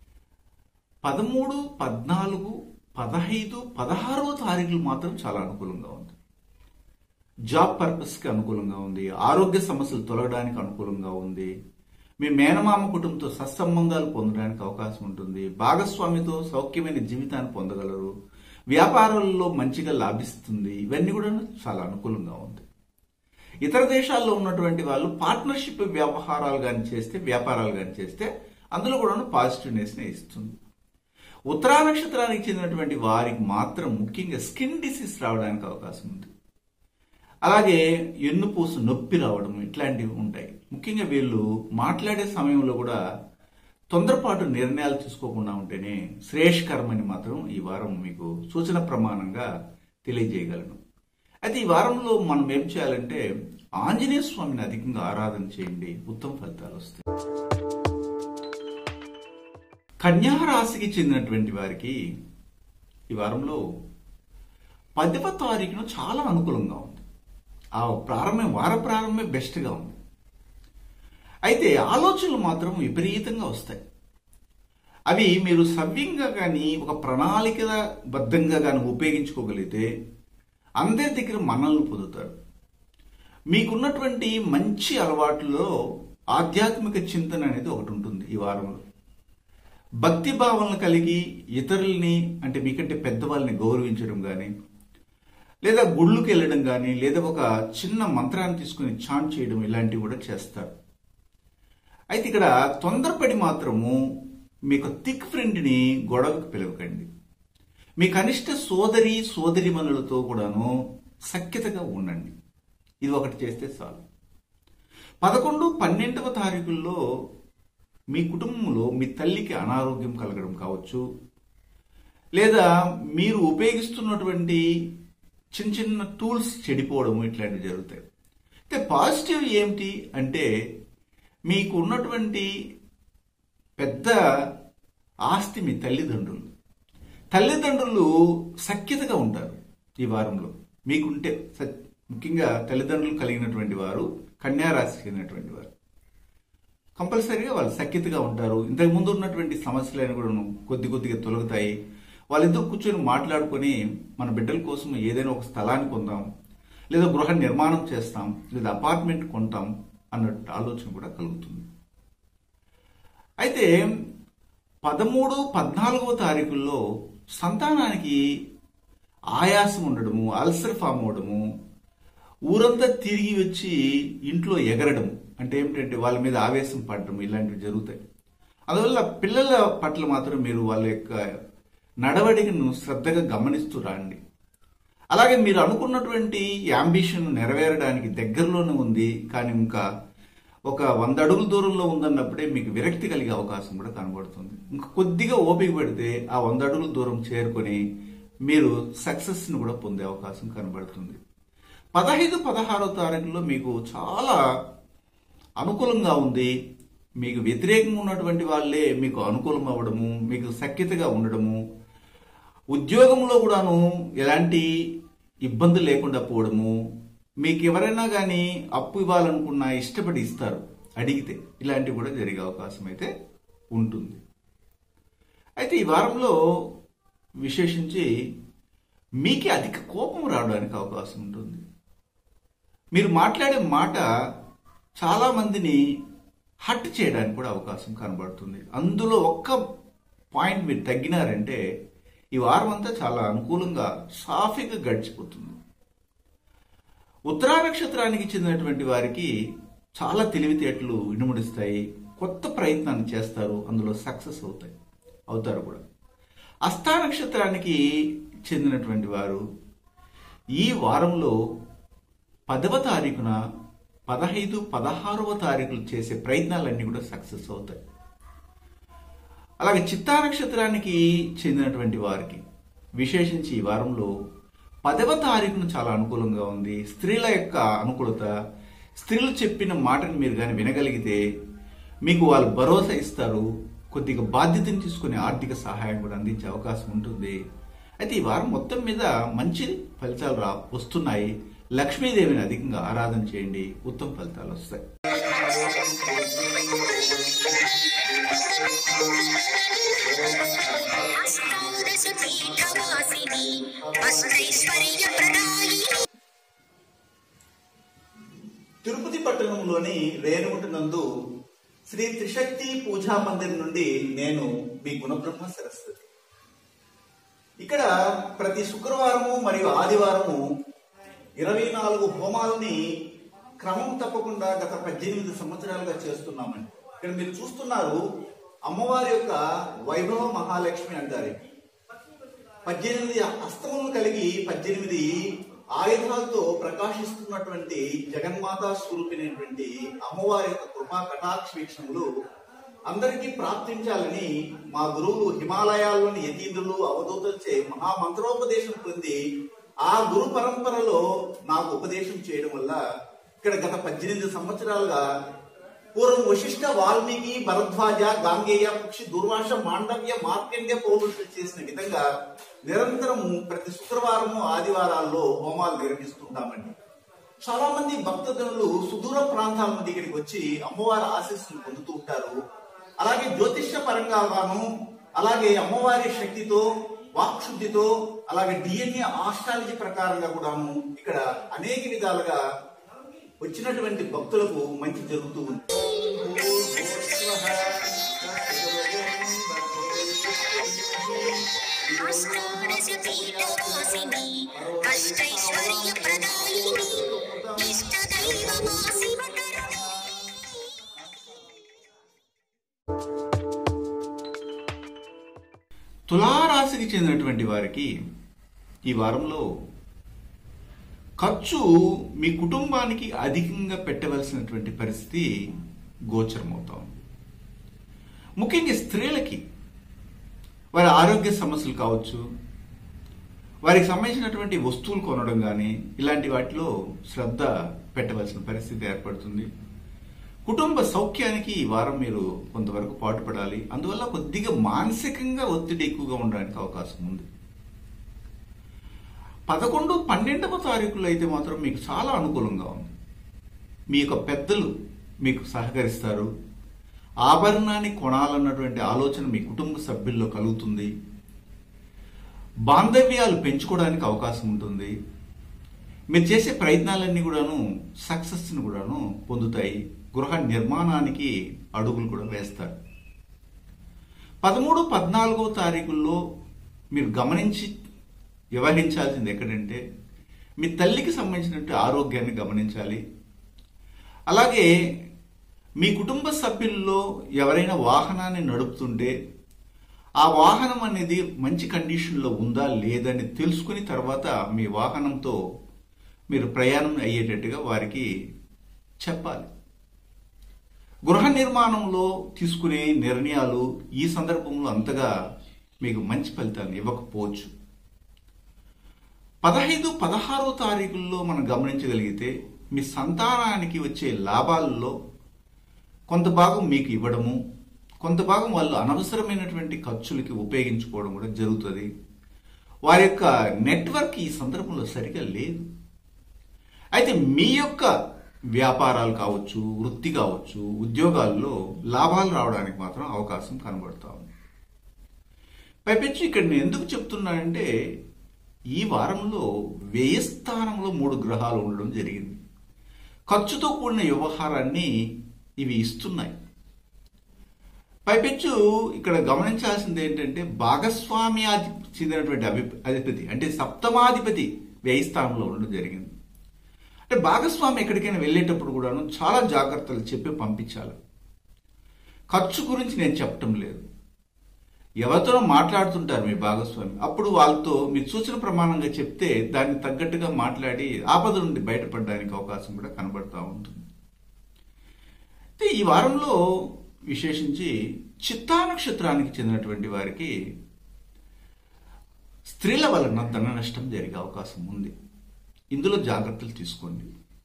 13, 14, 15, 16వ తారీఖులు మాత్రం చాలా అనుకూలంగా ఉంది. జాబ్ పర్పస్కి అనుకూలంగా ఉంది. ఆరోగ్య సమస్యలు తొలగడానికి అనుకూలంగా ఉంది. మీ మేనమామ కుటుంబంతో సత్సంబంధాలు పొందడానికి అవకాశం ఉంటుంది. భాగస్వామితో సౌఖ్యమైన జీవితాన్ని పొందగలరు. వ్యాపారాల్లో మంచిగా లాభిస్తుంది. ఇవన్నీ కూడా చాలా అనుకూలంగా ఉంది. ఇతర దేశాల్లో ఉన్నటువంటి వాళ్ళు పార్ట్నర్షిప్ వ్యాపారాలు కానీ చేస్తే అందులో కూడా పాజిటివ్నెస్నే ఇస్తుంది. ఉత్తరా నక్షత్రానికి చెందినటువంటి వారికి మాత్రం ముఖ్యంగా స్కిన్ డిసీజ్ రావడానికి అవకాశం ఉంది. అలాగే ఎన్నుపూసు నొప్పి రావడం ఇట్లాంటివి ఉంటాయి. ముఖ్యంగా వీళ్ళు మాట్లాడే సమయంలో కూడా తొందరపాటు నిర్ణయాలు తీసుకోకుండా ఉంటేనే శ్రేయస్కరమని మాత్రం ఈ వారం మీకు సూచన ప్రమాణంగా తెలియజేయగలను. అయితే ఈ వారంలో మనం ఏం చేయాలంటే ఆంజనేయ స్వామిని అధికంగా ఆరాధన చేయండి, ఉత్తమ ఫలితాలు వస్తాయి. కన్యా రాశికి చెందినటువంటి వారికి ఈ వారంలో 10వ తారీఖున చాలా అనుకూలంగా ఉంది. ఆ వార ప్రారంభమే బెస్ట్గా ఉంది. అయితే ఆలోచనలు మాత్రం విపరీతంగా వస్తాయి. అవి మీరు సవ్యంగా కానీ ఒక ప్రణాళికబద్ధంగా కానీ ఉపయోగించుకోగలిగితే అందరి దగ్గర మన్ననలు పొందుతారు. మీకున్నటువంటి మంచి అలవాట్లలో ఆధ్యాత్మిక చింతన అనేది ఒకటి ఉంటుంది. ఈ వారంలో భక్తి భావనలు కలిగి ఇతరుల్ని, అంటే మీకంటే పెద్దవాళ్ళని గౌరవించడం కానీ, లేదా గుళ్ళకి వెళ్ళడం కానీ, లేదా ఒక చిన్న మంత్రాన్ని తీసుకుని చాంట్ చేయడం, ఇలాంటివి కూడా చేస్తారు. అయితే ఇక్కడ తొందరపడి మాత్రము మీకు థిక్ ఫ్రెండ్ని గొడవకు పిలవకండి. మీ కనిష్ట సోదరిమణులతో కూడాను సఖ్యతగా ఉండండి. ఇది ఒకటి చేస్తే చాలు. 11, 12వ తారీఖుల్లో మీ కుటుంబంలో మీ తల్లికి అనారోగ్యం కలగడం కావచ్చు, లేదా మీరు ఉపయోగిస్తున్నటువంటి చిన్న చిన్న టూల్స్ చెడిపోవడము, ఇట్లాంటివి జరుగుతాయి. అయితే పాజిటివ్ ఏమిటి అంటే మీకు ఉన్నటువంటి పెద్ద ఆస్తి మీ తల్లిదండ్రులు సఖ్యతగా ఉంటారు. ఈ వారంలో మీకుంటే ముఖ్యంగా తల్లిదండ్రులు కలిగినటువంటి వారు, కన్యా రాశికి చెందినటువంటి వారు కంపల్సరీగా వాళ్ళు సఖ్యతగా ఉంటారు. ఇంతకు ముందు ఉన్నటువంటి సమస్యలైన కూడా కొద్దిగా తొలగుతాయి. వాళ్ళిద్దరూ కూర్చొని మాట్లాడుకొని మన బిడ్డల కోసం ఏదైనా ఒక స్థలాన్ని కొందాం, లేదా గృహ నిర్మాణం చేస్తాం, లేదా అపార్ట్మెంట్ కొంటాం అన్నట్టు ఆలోచన కూడా కలుగుతుంది. అయితే 13, 14వ తారీఖుల్లో సంతానానికి ఆయాసం ఉండడము, అల్సర్ ఫామ్ అవడము, ఊరంతా తిరిగి వచ్చి ఇంట్లో ఎగరడం, అంటే ఏమిటంటే వాళ్ళ మీద ఆవేశం పడడం, ఇలాంటివి జరుగుతాయి. అందువల్ల పిల్లల పట్ల మాత్రం మీరు వాళ్ళ యొక్క నడవడికను శ్రద్ధగా గమనిస్తూ రండి. అలాగే మీరు అనుకున్నటువంటి యాంబిషన్ నెరవేరడానికి దగ్గరలోనే ఉంది, కానీ ఇంకా ఒక 100 అడుగుల దూరంలో ఉందన్నప్పుడే మీకు విరక్తి కలిగే అవకాశం కూడా కనబడుతుంది. ఇంకా కొద్దిగా ఓపిక పెడితే ఆ 100 అడుగుల దూరం చేరుకొని మీరు సక్సెస్ని కూడా పొందే అవకాశం కనబడుతుంది. 15, 16వ తారీఖులో మీకు చాలా అనుకూలంగా ఉంది. మీకు వ్యతిరేకంగా ఉన్నటువంటి వాళ్ళే మీకు అనుకూలం అవ్వడము, మీకు సఖ్యతగా ఉండడము, ఉద్యోగంలో కూడాను ఎలాంటి ఇబ్బంది లేకుండా పోవడము, మీకు ఎవరైనా కానీ అప్పు ఇవ్వాలనుకున్నా ఇష్టపడి ఇస్తారు అడిగితే, ఇలాంటివి కూడా జరిగే అవకాశం అయితే ఉంటుంది. అయితే ఈ వారంలో విశేషించి మీకే అధిక కోపం రావడానికి అవకాశం ఉంటుంది. మీరు మాట్లాడే మాట చాలా మందిని హర్ట్ చేయడానికి కూడా అవకాశం కనబడుతుంది. అందులో ఒక్క పాయింట్ మీరు తగ్గినారంటే ఈ వారం అంతా చాలా అనుకూలంగా సాఫీగా గడిచిపోతుంది. ఉత్తరా నక్షత్రానికి చెందినటువంటి వారికి చాలా తెలివితేటలు ఇనుముడిస్తాయి. కొత్త ప్రయత్నాన్ని చేస్తారు, అందులో సక్సెస్ అవుతారు కూడా. హస్తా నక్షత్రానికి చెందినటువంటి వారు ఈ వారంలో 10వ తారీఖున 15, 16వ తారీఖులు చేసే ప్రయత్నాలన్నీ కూడా సక్సెస్ అవుతాయి. అలాగే చిత్తా నక్షత్రానికి చెందినటువంటి వారికి విశేషించి ఈ వారంలో 10వ తారీఖున చాలా అనుకూలంగా ఉంది. స్త్రీల యొక్క అనుకూలత, స్త్రీలు చెప్పిన మాటని మీరు కానీ వినగలిగితే మీకు వాళ్ళు భరోసా ఇస్తారు. కొద్దిగా బాధ్యతను తీసుకునే ఆర్థిక సహాయం కూడా అందించే అవకాశం ఉంటుంది. అయితే ఈ వారం మొత్తం మీద మంచి ఫలితాలు వస్తున్నాయి. లక్ష్మీదేవిని అధికంగా ఆరాధన చేయండి, ఉత్తమ ఫలితాలు వస్తాయి. తిరుపతి పట్టణంలోని రేణుగుంట నందు శ్రీ త్రిశక్తి పూజా మందిర్ నుండి నేను మీ గుణబ్రహ్మ సరస్వతి. ఇక్కడ ప్రతి శుక్రవారము మరియు ఆదివారము 24 హోమాలని క్రమం తప్పకుండా గత 18 సంవత్సరాలుగా చేస్తున్నామండి. ఇక్కడ మీరు చూస్తున్నారు, అమ్మవారి యొక్క వైభవ మహాలక్ష్మి అంటారు. 18 హస్తములు కలిగి 18 ఆయుధాలతో ప్రకాశిస్తున్నటువంటి జగన్మాతా స్వరూపినటువంటి అమ్మవారి యొక్క కృపా కటాక్ష వీక్షణములు అందరికీ ప్రాప్తించాలని మా గురువులు హిమాలయాల్లోని యతీంద్రులు అవధూతలచే మహామంత్రోపదేశం పొంది ఆ గురు పరంపరలో నాకు ఉపదేశం చేయడం వల్ల ఇక్కడ గత 18 సంవత్సరాలుగా పూర్వం వశిష్ఠ, వాల్మీకి, భరద్వాజ, గాంగేయ, పక్షి, దుర్వాస, మాండవ్య, మార్కండ్య పౌరుషులు చేసిన విధంగా నిరంతరము ప్రతి శుక్రవారము ఆదివారాల్లో హోమాలు నిర్వహిస్తుంటామండి. చాలా మంది భక్తజనులు సుదూర ప్రాంతాల నుండి ఇక్కడికి వచ్చి అమ్మవారి ఆశీస్సులు పొందుతూ ఉంటారు. అలాగే జ్యోతిష్య పరంగా గాను, అలాగే అమ్మవారి శక్తితో, వాక్శుద్ధితో, అలాగే DNA ఆస్ట్రాలజీ ప్రకారంగా కూడాను ఇక్కడ అనేక విధాలుగా వచ్చినటువంటి భక్తులకు మంచి జరుగుతూ ఉంది. తులారాశికి చెందినటువంటి వారికి ఈ వారంలో ఖర్చు మీ కుటుంబానికి అధికంగా పెట్టవలసినటువంటి పరిస్థితి గోచరమవుతాం. ముఖ్యంగా స్త్రీలకి వారి ఆరోగ్య సమస్యలు కావచ్చు, వారికి సంబంధించినటువంటి వస్తువులు కొనడం కానీ ఇలాంటి వాటిలో శ్రద్ధ పెట్టవలసిన పరిస్థితి ఏర్పడుతుంది. కుటుంబ సౌఖ్యానికి ఈ వారం మీరు కొంతవరకు పాటుపడాలి. అందువల్ల కొద్దిగా మానసికంగా ఒత్తిడి ఎక్కువగా ఉండడానికి అవకాశం ఉంది. 11, 12వ తారీఖులో అయితే మాత్రం మీకు చాలా అనుకూలంగా ఉంది. మీ యొక్క పెద్దలు మీకు సహకరిస్తారు. ఆభరణాన్ని కొనాలన్నటువంటి ఆలోచన మీ కుటుంబ సభ్యుల్లో కలుగుతుంది. బాంధవ్యాలు పెంచుకోవడానికి అవకాశం ఉంటుంది. మీరు చేసే ప్రయత్నాలన్నీ కూడాను సక్సెస్ని కూడాను పొందుతాయి. గృహ నిర్మాణానికి అడుగులు కూడా వేస్తారు. 13, 14వ తారీఖుల్లో మీరు గమనించి వ్యవహరించాల్సింది ఎక్కడంటే మీ తల్లికి సంబంధించినట్టు ఆరోగ్యాన్ని గమనించాలి. అలాగే మీ కుటుంబ సభ్యుల్లో ఎవరైనా వాహనాన్ని నడుపుతుంటే ఆ వాహనం అనేది మంచి కండిషన్లో ఉందా లేదని తెలుసుకుని తర్వాత మీ వాహనంతో మీరు ప్రయాణం అయ్యేటట్టుగా వారికి చెప్పాలి. గృహ నిర్మాణంలో తీసుకునే నిర్ణయాలు ఈ సందర్భంలో అంతగా మీకు మంచి ఫలితాన్ని ఇవ్వకపోవచ్చు. 15, 16 తారీఖుల్లో మనం గమనించగలిగితే మీ సంతానానికి వచ్చే లాభాల్లో కొంత భాగం మీకు ఇవ్వడము, కొంత భాగం వాళ్ళు అనవసరమైనటువంటి ఖర్చులకి ఉపయోగించుకోవడం కూడా జరుగుతుంది. వారి యొక్క నెట్వర్క్ ఈ సందర్భంలో సరిగా లేదు. అయితే మీ యొక్క వ్యాపారాలు కావచ్చు, వృత్తి కావచ్చు, ఉద్యోగాల్లో లాభాలు రావడానికి మాత్రం అవకాశం కనబడతా ఉంది. పైపెచ్చు ఇక్కడ నేను ఎందుకు చెప్తున్నానంటే, ఈ వారంలో వ్యయ స్థానంలో 3 గ్రహాలు ఉండడం జరిగింది. ఖర్చుతో కూడిన వ్యవహారాన్ని ఇవి ఇస్తున్నాయి. పైపెచ్చు ఇక్కడ గమనించాల్సింది ఏంటంటే, భాగస్వామ్యాధి చెందినటువంటి అధిపతి అంటే సప్తమాధిపతి వ్యయ స్థానంలో ఉండడం జరిగింది. అంటే భాగస్వామి ఎక్కడికైనా వెళ్ళేటప్పుడు కూడాను చాలా జాగ్రత్తలు చెప్పి పంపించాలి. ఖర్చు గురించి నేను చెప్పటం లేదు, ఎవరితోనో మాట్లాడుతుంటారు మీ భాగస్వామి, అప్పుడు వాళ్ళతో మీ సూచన ప్రమాణంగా చెప్తే దానికి తగ్గట్టుగా మాట్లాడి ఆపద నుండి బయటపడడానికి అవకాశం కూడా కనబడతా ఉంటుంది. అయితే ఈ వారంలో విశేషించి చిత్తా నక్షత్రానికి చెందినటువంటి వారికి స్త్రీల వలన ధన నష్టం జరిగే అవకాశం ఉంది. ఇందులో జాగ్రత్తలు తీసుకోండి.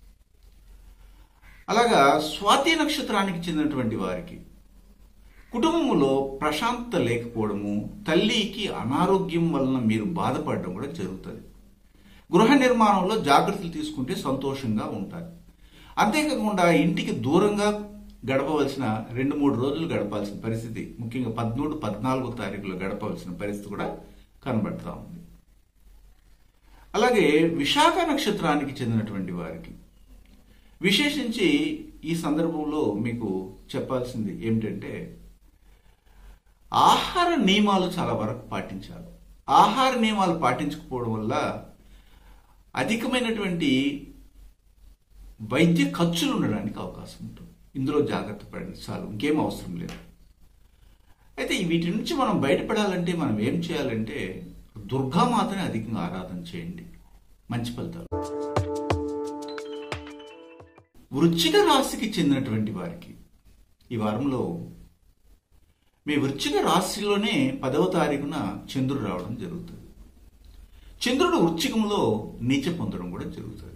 అలాగా స్వాతి నక్షత్రానికి చెందినటువంటి వారికి కుటుంబంలో ప్రశాంతత లేకపోవడము, తల్లికి అనారోగ్యం వలన మీరు బాధపడడం కూడా జరుగుతుంది. గృహ నిర్మాణంలో జాగ్రత్తలు తీసుకుంటే సంతోషంగా ఉంటారు. అంతేకాకుండా ఇంటికి దూరంగా గడపవలసిన 2-3 రోజులు గడపాల్సిన పరిస్థితి, ముఖ్యంగా 13, 14 తారీఖులో గడపవలసిన పరిస్థితి కూడా కనబడతా ఉంది. అలాగే విశాఖ నక్షత్రానికి చెందినటువంటి వారికి విశేషించి ఈ సందర్భంలో మీకు చెప్పాల్సింది ఏమిటంటే, ఆహార నియమాలు చాలా వరకు పాటించాలి. ఆహార నియమాలు పాటించకపోవడం వల్ల అధికమైనటువంటి వైద్య ఖర్చులు ఉండడానికి అవకాశం ఉంటుంది. ఇందులో జాగ్రత్త పడండి చాలు, ఇంకేం అవసరం లేదు. అయితే వీటి నుంచి మనం బయటపడాలంటే మనం ఏం చేయాలంటే, దుర్గామాతని అధికంగా ఆరాధన చేయండి, మంచి ఫలితాలు. వృశ్చిక రాశికి చెందినటువంటి వారికి ఈ వారంలో మీ వృశ్చిక రాశిలోనే 10వ తారీఖున చంద్రుడు రావడం జరుగుతుంది. చంద్రుడు వృశ్చికంలో నీచ పొందడం కూడా జరుగుతుంది.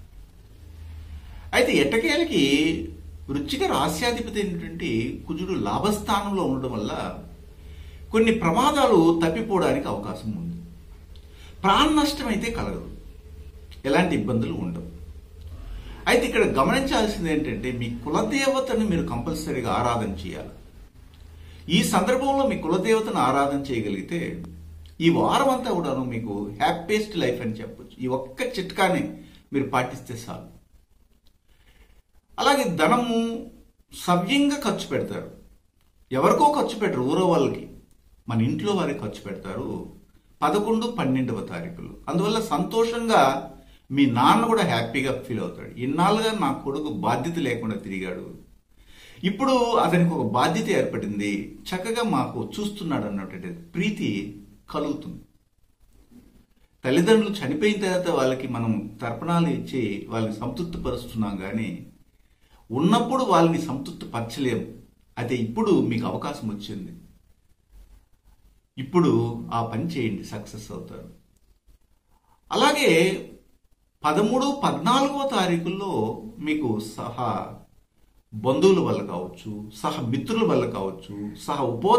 అయితే ఎట్టకేలకి వృశ్చిక రాశ్యాధిపతి అయినటువంటి కుజుడు లాభస్థానంలో ఉండడం వల్ల కొన్ని ప్రమాదాలు తప్పిపోవడానికి అవకాశం ఉంది. ప్రాణ నష్టం అయితే కలగదు, ఎలాంటి ఇబ్బందులు ఉండవు. అయితే ఇక్కడ గమనించాల్సింది ఏంటంటే, మీ కులదేవతను మీరు కంపల్సరీగా ఆరాధన చేయాలి. ఈ సందర్భంలో మీ కులదేవతను ఆరాధన చేయగలిగితే ఈ వారం అంతా కూడాను మీకు హ్యాపీయెస్ట్ లైఫ్ అని చెప్పొచ్చు. ఈ ఒక్క చిట్కాని మీరు పాటిస్తే చాలు. అలాగే ధనము సవ్యంగా ఖర్చు పెడతారు. ఎవరికో ఖర్చు పెట్టరు, ఊరో వాళ్ళకి, మన ఇంట్లో వారికి ఖర్చు పెడతారు 11, 12వ తారీఖులు. అందువల్ల సంతోషంగా మీ నాన్న కూడా హ్యాపీగా ఫీల్ అవుతాడు. ఇన్నాళ్ళుగా నా కొడుకు బాధ్యత లేకుండా తిరిగాడు, ఇప్పుడు అతనికి ఒక బాధ్యత ఏర్పడింది, చక్కగా మాకు చూస్తున్నాడు అన్నటువంటి ప్రీతి కలుగుతుంది. తల్లిదండ్రులు చనిపోయిన తర్వాత వాళ్ళకి మనం తర్పణాలు ఇచ్చి వాళ్ళని సంతృప్తి పరుస్తున్నాం, కానీ ఉన్నప్పుడు వాళ్ళని సంతృప్తి పరచలేము. అయితే ఇప్పుడు మీకు అవకాశం వచ్చింది, ఇప్పుడు ఆ పని చేయండి, సక్సెస్ అవుతారు. అలాగే 13, 14వ తారీఖుల్లో మీకు సహా బంధువుల వల్ల కావచ్చు, సహ మిత్రుల వల్ల కావచ్చు, సహ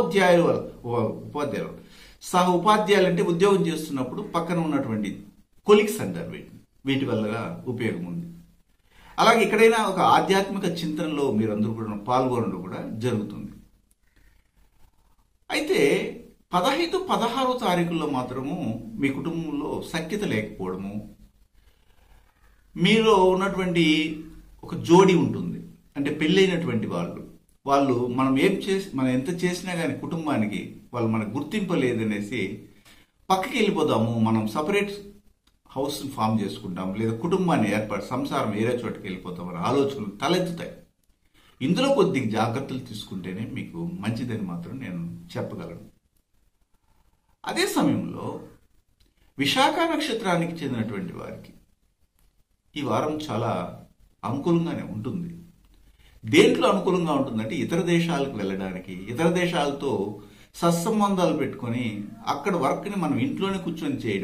ఉపాధ్యాయులు అంటే ఉద్యోగం చేస్తున్నప్పుడు పక్కన ఉన్నటువంటి కొలిక్స్ అంటారు, వీటి వల్ల ఉపయోగం ఉంది. అలాగే ఎక్కడైనా ఒక ఆధ్యాత్మిక చింతనలో మీరందరూ కూడా పాల్గొనడం కూడా జరుగుతుంది. అయితే 15, 16వ తారీఖుల్లో మాత్రము మీ కుటుంబంలో సఖ్యత లేకపోవడము, మీలో ఉన్నటువంటి ఒక జోడి ఉంటుంది, అంటే పెళ్ళైనటువంటి వాళ్ళు మనం ఎంత చేసినా కానీ కుటుంబానికి వాళ్ళు మనకు గుర్తింపలేదనేసి పక్కకి వెళ్ళిపోదాము, మనం సపరేట్ హౌస్ ఫామ్ చేసుకుంటాం, లేదా కుటుంబాన్ని సంసారం వేరే చోటుకి వెళ్ళిపోతాం అనే ఆలోచనలు తలెత్తుతాయి. ఇందులో కొద్దిగా జాగ్రత్తలు తీసుకుంటేనే మీకు మంచిదని మాత్రం నేను చెప్పగలను. అదే సమయంలో విశాఖ నక్షత్రానికి చెందినటువంటి వారికి ఈ వారం చాలా అనుకూలంగానే ఉంటుంది. దేంట్లో అనుకూలంగా ఉంటుందంటే, ఇతర దేశాలకు వెళ్ళడానికి, ఇతర దేశాలతో సత్సంబంధాలు పెట్టుకొని అక్కడ వర్క్ని మనం ఇంట్లోనే కూర్చొని చేయడము,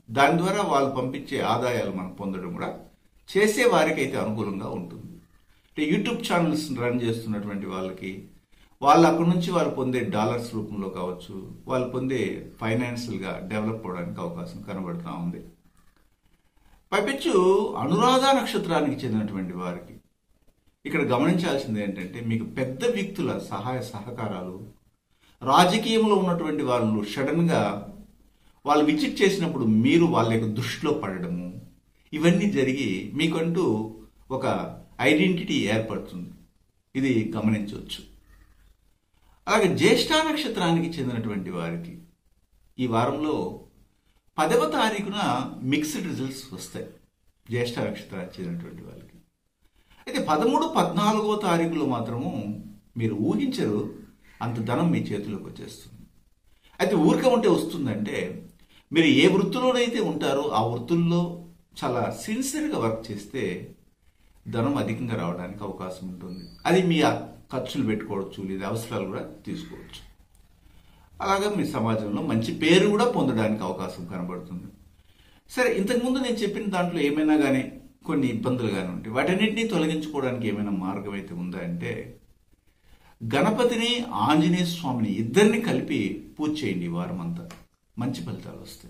దాని ద్వారా వాళ్ళు పంపించే ఆదాయాలు మనం పొందడం కూడా చేసే వారికి అయితే అనుకూలంగా ఉంటుంది. అంటే యూట్యూబ్ ఛానల్స్ రన్ చేస్తున్నటువంటి వాళ్ళకి వాళ్ళు అక్కడి నుంచి వాళ్ళు పొందే డాలర్స్ రూపంలో కావచ్చు, వాళ్ళు పొందే ఫైనాన్షియల్గా డెవలప్ అవడానికి అవకాశం కనబడుతూ ఉంది. పైపెచ్చు అనురాధ నక్షత్రానికి చెందినటువంటి వారికి ఇక్కడ గమనించాల్సింది ఏంటంటే, మీకు పెద్ద వ్యక్తుల సహాయ సహకారాలు, రాజకీయంలో ఉన్నటువంటి వాళ్ళు సడన్గా వాళ్ళు విజిట్ చేసినప్పుడు మీరు వాళ్ళ యొక్క దృష్టిలో పడడము, ఇవన్నీ జరిగి మీకంటూ ఒక ఐడెంటిటీ ఏర్పడుతుంది. ఇది గమనించవచ్చు. అలాగే జ్యేష్ఠ నక్షత్రానికి చెందినటువంటి వారికి ఈ వారంలో 10వ తారీఖున మిక్స్డ్ రిజల్ట్స్ వస్తాయి. జ్యేష్ఠ నక్షత్రానికి చెందినటువంటి వాళ్ళకి అయితే 13, 14వ తారీఖులో మాత్రము మీరు ఊహించరు అంత ధనం మీ చేతిలోకి వచ్చేస్తుంది. అయితే ఊరిక ఉంటే వస్తుందంటే, మీరు ఏ వృత్తిలోనైతే ఉంటారో ఆ వృత్తుల్లో చాలా సిన్సియర్గా వర్క్ చేస్తే ధనం అధికంగా రావడానికి అవకాశం ఉంటుంది. అది మీ ఖర్చులు పెట్టుకోవచ్చు, లేదా అవసరాలు కూడా తీసుకోవచ్చు. అలాగే మీ సమాజంలో మంచి పేరు కూడా పొందడానికి అవకాశం కనబడుతుంది. సరే, ఇంతకుముందు నేను చెప్పిన దాంట్లో ఏమైనా కానీ కొన్ని ఇబ్బందులు కానీ ఉంటాయి. వాటన్నింటినీ తొలగించుకోవడానికి ఏమైనా మార్గం అయితే ఉందా అంటే, గణపతిని ఆంజనేయ స్వామిని ఇద్దరిని కలిపి పూజ చేయండి. ఈ వారం అంతా మంచి ఫలితాలు వస్తాయి.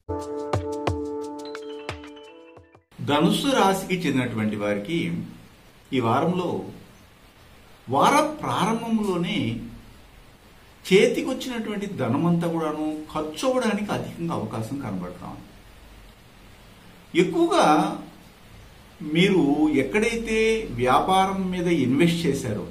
ధనుస్సు రాశికి చెందినటువంటి వారికి ఈ వారంలో వార ప్రారంభంలోనే చేతికొచ్చినటువంటి ధనమంతా కూడాను ఖర్చు అవ్వడానికి అధికంగా అవకాశం కనబడతాం. ఎక్కువగా మీరు ఎక్కడైతే వ్యాపారం మీద ఇన్వెస్ట్ చేశారో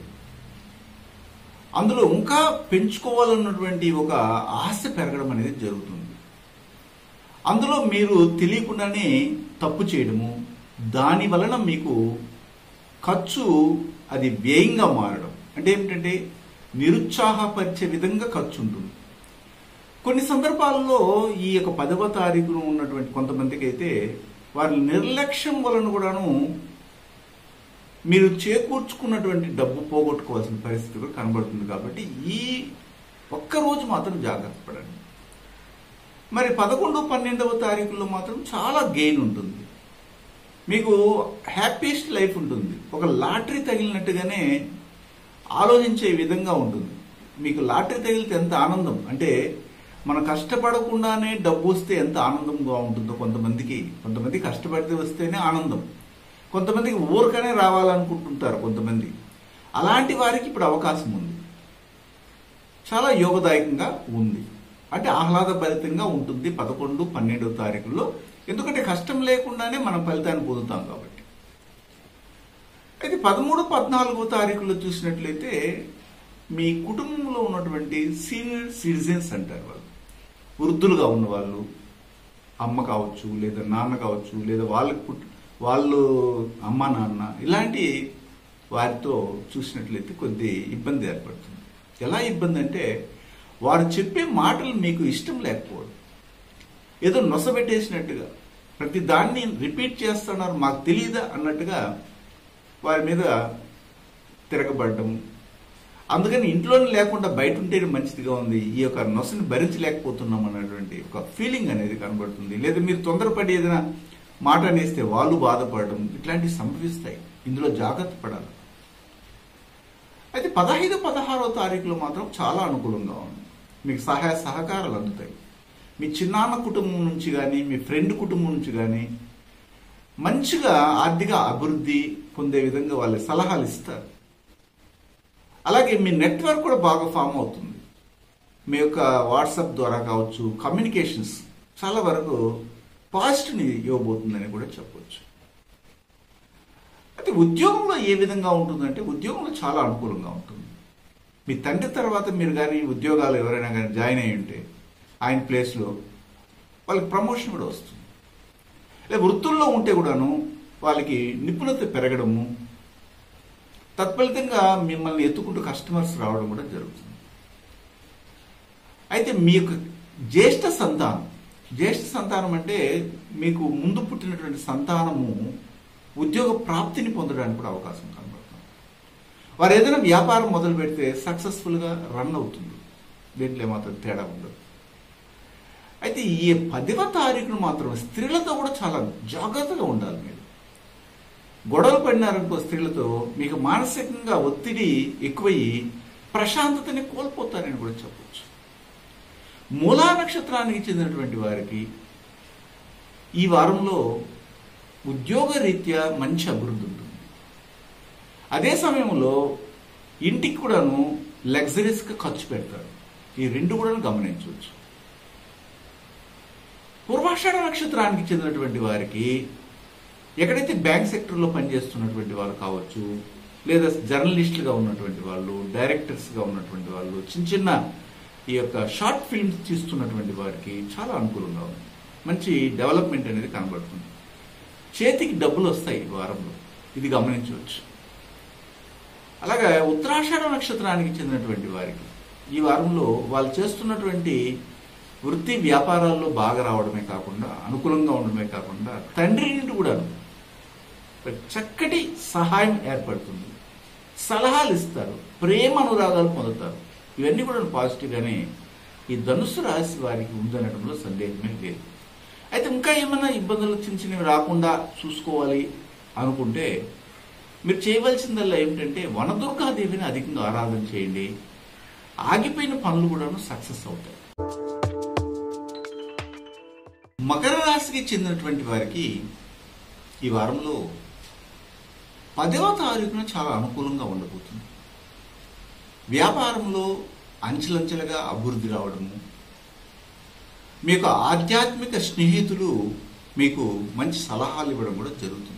అందులో ఇంకా పెంచుకోవాలన్నటువంటి ఒక ఆశ పెరగడం అనేది జరుగుతుంది. అందులో మీరు తెలియకుండానే తప్పు చేయడము, దాని వలన మీకు ఖర్చు అది వ్యయంగా మారడం. అంటే ఏమిటంటే, నిరుత్సాహపరిచే విధంగా ఖర్చు ఉంటుంది. కొన్ని సందర్భాల్లో ఈ యొక్క 10వ తారీఖున ఉన్నటువంటి కొంతమందికి అయితే వారి నిర్లక్ష్యం వలన కూడాను మీరు చేకూర్చుకున్నటువంటి డబ్బు పోగొట్టుకోవాల్సిన పరిస్థితి కూడా కనబడుతుంది. కాబట్టి ఈ ఒక్కరోజు మాత్రం జాగ్రత్త పడండి. మరి 11, 12వ తారీఖుల్లో మాత్రం చాలా గెయిన్ ఉంటుంది. మీకు హ్యాపీయెస్ట్ లైఫ్ ఉంటుంది. ఒక లాటరీ తగిలినట్టుగానే ఆలోచించే విధంగా ఉంటుంది. మీకు లాటరీ తగిలితే ఎంత ఆనందం అంటే, మనం కష్టపడకుండానే డబ్బు వస్తే ఎంత ఆనందంగా ఉంటుందో కొంతమంది కష్టపడితే వస్తేనే ఆనందం, కొంతమందికి ఊరికనే రావాలనుకుంటుంటారు కొంతమంది. అలాంటి వారికి ఇప్పుడు అవకాశం ఉంది. చాలా యోగదాయకంగా ఉంది. అంటే ఆహ్లాదభరితంగా ఉంటుంది 11, 12వ తారీఖుల్లో. ఎందుకంటే కష్టం లేకుండానే మనం ఫలితాన్ని పొందుతాం కాబట్టి. అయితే 13, 14వ తారీఖుల్లో చూసినట్లయితే మీ కుటుంబంలో ఉన్నటువంటి సీనియర్ సిటిజన్స్ అంటారు, వాళ్ళు వృద్ధులుగా ఉన్నవాళ్ళు, అమ్మ కావచ్చు, లేదా నాన్న కావచ్చు, లేదా వాళ్ళు అమ్మ నాన్న, ఇలాంటి వారితో చూసినట్లయితే కొద్ది ఇబ్బంది ఏర్పడుతుంది. ఎలా ఇబ్బంది అంటే, వారు చెప్పే మాటలు మీకు ఇష్టం లేకపోవడం, ఏదో నొసబెట్టేసినట్టుగా ప్రతి దాన్ని రిపీట్ చేస్తున్నారు, మాకు తెలియదా అన్నట్టుగా వారి మీద తిరగబడడం. అందుకని ఇంట్లోనే లేకుండా బయట ఉంటేనే మంచిదిగా ఉంది, ఈ యొక్క నొసని భరించలేకపోతున్నాం అన్నటువంటి ఒక ఫీలింగ్ అనేది కనబడుతుంది. లేదా మీరు తొందరపడి ఏదైనా మాట అనేస్తే వాళ్ళు బాధపడడం, ఇట్లాంటివి సంభవిస్తాయి. ఇందులో జాగ్రత్త పడాలి. అయితే 15, 16వ తారీఖులో మాత్రం చాలా అనుకూలంగా ఉంది. మీకు సహాయ సహకారాలు అందుతాయి. మీ చిన్నాన్న కుటుంబం నుంచి కానీ, మీ ఫ్రెండ్ కుటుంబం నుంచి కానీ మంచిగా ఆర్థిక అభివృద్ధి పొందే విధంగా వాళ్ళ సలహాలు ఇస్తారు. అలాగే మీ నెట్వర్క్ కూడా బాగా ఫామ్ అవుతుంది. మీ యొక్క వాట్సాప్ ద్వారా కావచ్చు, కమ్యూనికేషన్స్ చాలా వరకు పాజిటివ్ని ఇవ్వబోతుందని కూడా చెప్పవచ్చు. అయితే ఉద్యోగంలో ఏ విధంగా ఉంటుందంటే, ఉద్యోగంలో చాలా అనుకూలంగా ఉంటుంది. మీ తండ్రి తర్వాత మీరు కానీ ఉద్యోగాలు ఎవరైనా కానీ జాయిన్ అయ్యి ఉంటే ఆయన ప్లేస్లో వాళ్ళకి ప్రమోషన్ కూడా వస్తుంది. లేదా వృత్తుల్లో ఉంటే కూడాను వాళ్ళకి నిపుణత పెరగడము, తత్ఫలితంగా మిమ్మల్ని ఎత్తుకుంటూ కస్టమర్స్ రావడం కూడా జరుగుతుంది. అయితే మీ యొక్క జ్యేష్ఠ సంతానం అంటే మీకు ముందు పుట్టినటువంటి సంతానము ఉద్యోగ ప్రాప్తిని పొందడానికి కూడా అవకాశం కనబడుతుంది. వారు ఏదైనా వ్యాపారం మొదలు పెడితే సక్సెస్ఫుల్గా రన్ అవుతుంది. దీంట్లో ఏమాత్రం తేడా ఉండదు. అయితే ఈ 10వ తారీఖును మాత్రం స్త్రీలతో కూడా చాలా జాగ్రత్తగా ఉండాలి. మీరు గొడవలు పడినారనుకో స్త్రీలతో, మీకు మానసికంగా ఒత్తిడి ఎక్కువయ్యి ప్రశాంతతని కోల్పోతారని కూడా చెప్పచ్చు. మూలా నక్షత్రానికి చెందినటువంటి వారికి ఈ వారంలో ఉద్యోగరీత్యా మంచి అభివృద్ధి ఉంటుంది. అదే సమయంలో ఇంటికి కూడాను లగ్జరీస్గా ఖర్చు పెడతారు. ఈ రెండు కూడా గమనించవచ్చు. పూర్వాషాఢ నక్షత్రానికి చెందినటువంటి వారికి ఎక్కడైతే బ్యాంక్ సెక్టర్లో పనిచేస్తున్నటువంటి వారు కావచ్చు, లేదా జర్నలిస్టులుగా ఉన్నటువంటి వాళ్ళు, డైరెక్టర్స్గా ఉన్నటువంటి వాళ్ళు, చిన్న చిన్న ఈ యొక్క షార్ట్ ఫిల్మ్స్ తీస్తున్నటువంటి వారికి చాలా అనుకూలంగా ఉంది. మంచి డెవలప్మెంట్ అనేది కనబడుతుంది. చేతికి డబ్బులు వస్తాయి ఈ వారంలో, ఇది గమనించవచ్చు. అలాగే ఉత్తరాషాఢ నక్షత్రానికి చెందినటువంటి వారికి ఈ వారంలో వాళ్ళు చేస్తున్నటువంటి వృత్తి వ్యాపారాల్లో బాగా రావడమే కాకుండా, అనుకూలంగా ఉండడమే కాకుండా, తండ్రి నుండి కూడా చక్కటి సహాయం ఏర్పడుతుంది. సలహాలు ఇస్తారు, ప్రేమ అనురాగాలు పొందుతారు. ఇవన్నీ కూడా పాజిటివ్గానే ఈ ధనుస్సు రాశి వారికి ఉందనడంలో సందేహమే లేదు. అయితే ఇంకా ఏమైనా ఇబ్బందులు చిన్న చిన్నవి రాకుండా చూసుకోవాలి అనుకుంటే మీరు చేయవలసిందల్లా ఏమిటంటే వనదుర్గాదేవిని అధికంగా ఆరాధన చేయండి. ఆగిపోయిన పనులు కూడా సక్సెస్ అవుతాయి. మకర రాశికి చెందినటువంటి వారికి ఈ వారంలో 10వ తారీఖున చాలా అనుకూలంగా ఉండబోతుంది. వ్యాపారంలో అంచెలంచెలుగా అభివృద్ధి రావడము, మీకు ఆధ్యాత్మిక స్నేహితులు మీకు మంచి సలహాలు ఇవ్వడం కూడా జరుగుతుంది.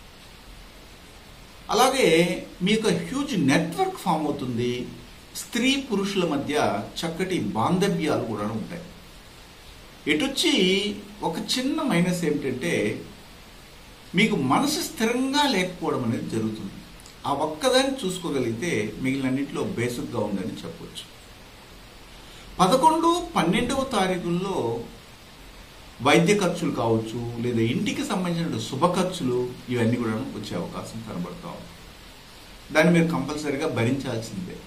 అలాగే మీకు హ్యూజ్ నెట్వర్క్ ఫామ్ అవుతుంది. స్త్రీ పురుషుల మధ్య చక్కటి బాంధవ్యాలు కూడా ఉంటాయి. ఎటొచ్చి ఒక చిన్న మైనస్ ఏమిటంటే మీకు మనసు స్థిరంగా లేకపోవడం అనేది జరుగుతుంది. ఆ ఒక్కదాన్ని చూసుకోగలిగితే మిగిలినన్నింటిలో బేసిక్గా ఉందని చెప్పవచ్చు. 11, 12వ తారీఖుల్లో వైద్య ఖర్చులు కావచ్చు, లేదా ఇంటికి సంబంధించిన శుభ ఖర్చులు, ఇవన్నీ కూడా వచ్చే అవకాశం కనబడతా ఉంది. దాన్ని మీరు కంపల్సరీగా భరించాల్సిందే.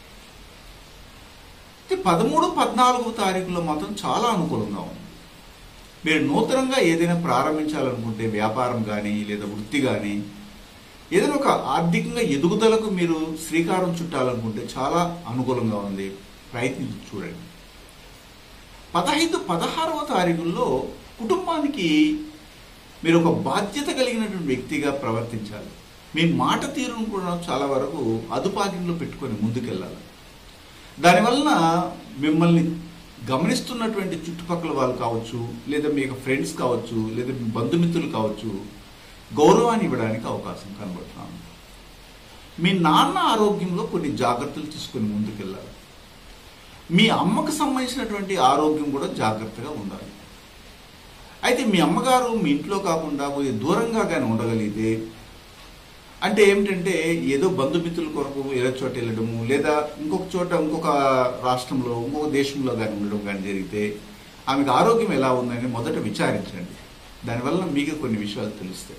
13, 14వ తారీఖులో మాత్రం చాలా అనుకూలంగా ఉంది. మీరు నూతనంగా ఏదైనా ప్రారంభించాలనుకుంటే, వ్యాపారం కానీ లేదా వృత్తి కానీ, ఏదైనా ఒక ఆర్థికంగా ఎదుగుదలకు మీరు శ్రీకారం చుట్టాలనుకుంటే చాలా అనుకూలంగా ఉంది. ప్రయత్నించి చూడండి. 15, 16వ తారీఖుల్లో కుటుంబానికి మీరు ఒక బాధ్యత కలిగినటువంటి వ్యక్తిగా ప్రవర్తించాలి. మీ మాట తీరును కూడా చాలా వరకు అదుపాగిలో పెట్టుకొని ముందుకెళ్ళాలి. దానివలన మిమ్మల్ని గమనిస్తున్నటువంటి చుట్టుపక్కల వాళ్ళు కావచ్చు, లేదా మీ ఫ్రెండ్స్ కావచ్చు, లేదా మీ బంధుమిత్రులు కావచ్చు, గౌరవాన్ని ఇవ్వడానికి అవకాశం కనబడుతున్నాను. మీ నాన్న ఆరోగ్యంలో కొన్ని జాగ్రత్తలు తీసుకొని ముందుకెళ్ళాలి. మీ అమ్మకు సంబంధించినటువంటి ఆరోగ్యం కూడా జాగ్రత్తగా ఉండాలి. అయితే మీ అమ్మగారు మీ ఇంట్లో కాకుండా కొద్దిగా దూరంగా కానీ ఉండగలిగితే, అంటే ఏమిటంటే ఏదో బంధుమిత్రుల కొరకు ఏదో చోట వెళ్ళడము, లేదా ఇంకొక చోట ఇంకొక రాష్ట్రంలో ఇంకొక దేశంలో కానీ ఉండడం కానీ జరిగితే ఆమెకు ఆరోగ్యం ఎలా ఉందని మొదట విచారించండి. దానివల్ల మీకు కొన్ని విషయాలు తెలుస్తాయి.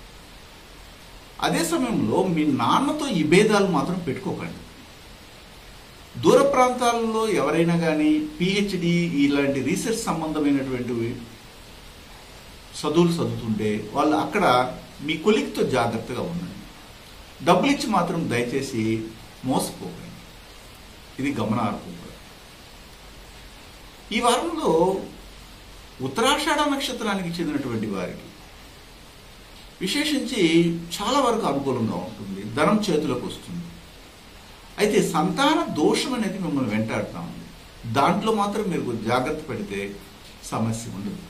అదే సమయంలో మీ నాన్నతో ఈ భేదాలు మాత్రం పెట్టుకోకండి. దూర ప్రాంతాలలో ఎవరైనా కానీ పిహెచ్డి ఇలాంటి రీసెర్చ్ సంబంధమైనటువంటి చదువులు చదువుతుంటే వాళ్ళు అక్కడ మీ కొలిక్తో జాగ్రత్తగా ఉండండి. డబ్బులు ఇచ్చి మాత్రం దయచేసి మోసపోకండి. ఇది గమనార్హం. ఈ వారంలో ఉత్తరాషాఢ నక్షత్రానికి చెందినటువంటి వారికి విశేషించి చాలా వరకు అనుకూలంగా ఉంటుంది. ధనం చేతులకు వస్తుంది. అయితే సంతాన దోషం అనేది మిమ్మల్ని వెంటాడుతూ ఉంది. దాంట్లో మాత్రం మీరు జాగ్రత్త పెడితే సమస్య ఉండదు.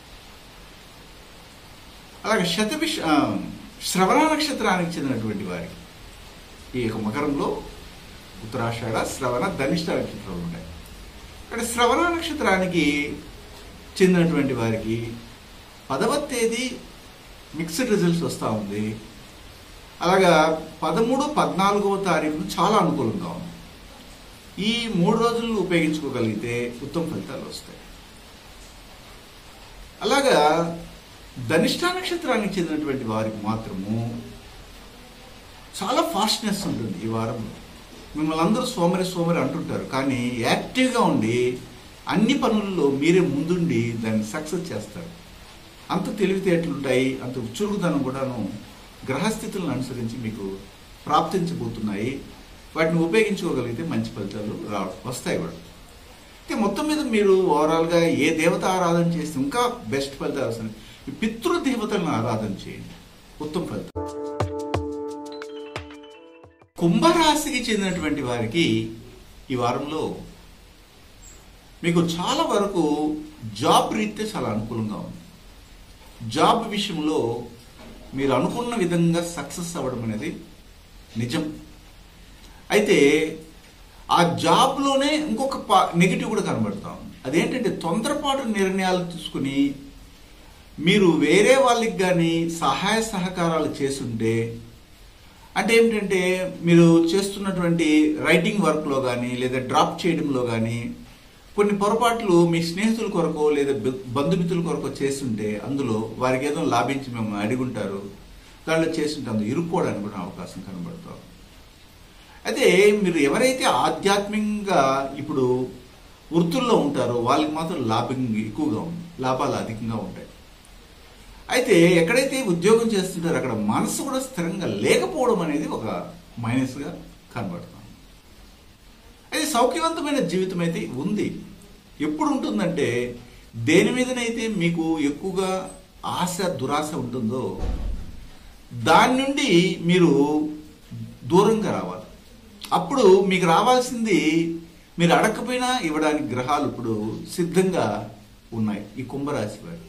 అలాగే శ్రవణ నక్షత్రానికి చెందినటువంటి వారికి ఈ యొక్క మకరంలో ఉత్తరాషాఢ, శ్రవణ, ధనిష్ట నక్షత్రాలు ఉంటాయి. ఇక్కడ శ్రవణ నక్షత్రానికి చెందినటువంటి వారికి 10వ తేదీ మిక్స్డ్ రిజల్ట్స్ వస్తూ ఉంది. అలాగా 13, 14వ తారీఖును చాలా అనుకూలంగా ఉంది. ఈ 3 రోజులు ఉపయోగించుకోగలిగితే ఉత్తమ ఫలితాలు వస్తాయి. అలాగా ధనిష్ట నక్షత్రానికి చెందినటువంటి వారికి మాత్రము చాలా ఫాస్ట్నెస్ ఉంటుంది. ఈ వారంలో మిమ్మల్ని అందరూ సోమరి అంటుంటారు, కానీ యాక్టివ్గా ఉండి అన్ని పనుల్లో మీరే ముందుండి దాన్ని సక్సెస్ చేస్తారు. అంత తెలివితేటలుంటాయి, అంత చురుకుదనం కూడాను గ్రహస్థితులను అనుసరించి మీకు ప్రాప్తించబోతున్నాయి. వాటిని ఉపయోగించుకోగలిగితే మంచి ఫలితాలు వస్తాయి కూడా. అయితే మొత్తం మీద మీరు ఓవరాల్గా ఏ దేవత ఆరాధన చేస్తే ఇంకా బెస్ట్ ఫలితాలు వస్తాయి. ఈ పితృదేవతలను ఆరాధన చేయండి, ఉత్తమ ఫలితం. కుంభరాశికి చెందినటువంటి వారికి ఈ వారంలో మీకు చాలా వరకు జాబ్ రీత్యా చాలా అనుకూలంగా ఉంది. జాబ్ విషయంలో మీరు అనుకున్న విధంగా సక్సెస్ అవ్వడం అనేది నిజం. అయితే ఆ జాబ్లోనే ఇంకొక నెగిటివ్ కూడా కనబడతాం. అదేంటంటే తొందరపాటు నిర్ణయాలు తీసుకుని మీరు వేరే వాళ్ళకి కానీ సహాయ సహకారాలు చేస్తుంటే, అంటే ఏమిటంటే మీరు చేస్తున్నటువంటి రైటింగ్ వర్క్లో కానీ లేదా డ్రాప్ చేయడంలో కానీ కొన్ని పొరపాట్లు మీ స్నేహితుల కొరకు లేదా బంధుమిత్రుల కొరకు చేస్తుంటే అందులో వారికి ఏదో లాభించి మేము అడుగుంటారు, దాంట్లో చేస్తుంటే అందులో ఇరుక్కోవడానికి కూడా అవకాశం కనబడతాం. అయితే మీరు ఎవరైతే ఆధ్యాత్మికంగా ఇప్పుడు వృత్తుల్లో ఉంటారో వాళ్ళకి మాత్రం లాభం ఎక్కువగా ఉంది, లాభాలు అధికంగా ఉంటాయి. అయితే ఎక్కడైతే ఉద్యోగం చేస్తుంటారో అక్కడ మనసు కూడా స్థిరంగా లేకపోవడం అనేది ఒక మైనస్గా కనబడుతుంది. అయితే సౌఖ్యవంతమైన జీవితం అయితే ఉంది. ఎప్పుడు ఉంటుందంటే దేని మీదనైతే మీకు ఎక్కువగా ఆశ దురాశ ఉంటుందో దాని నుండి మీరు దూరంగా రావాలి. అప్పుడు మీకు రావాల్సింది మీరు అడగకపోయినా ఇవ్వడానికి గ్రహాలు ఇప్పుడు సిద్ధంగా ఉన్నాయి ఈ కుంభరాశి వారికి.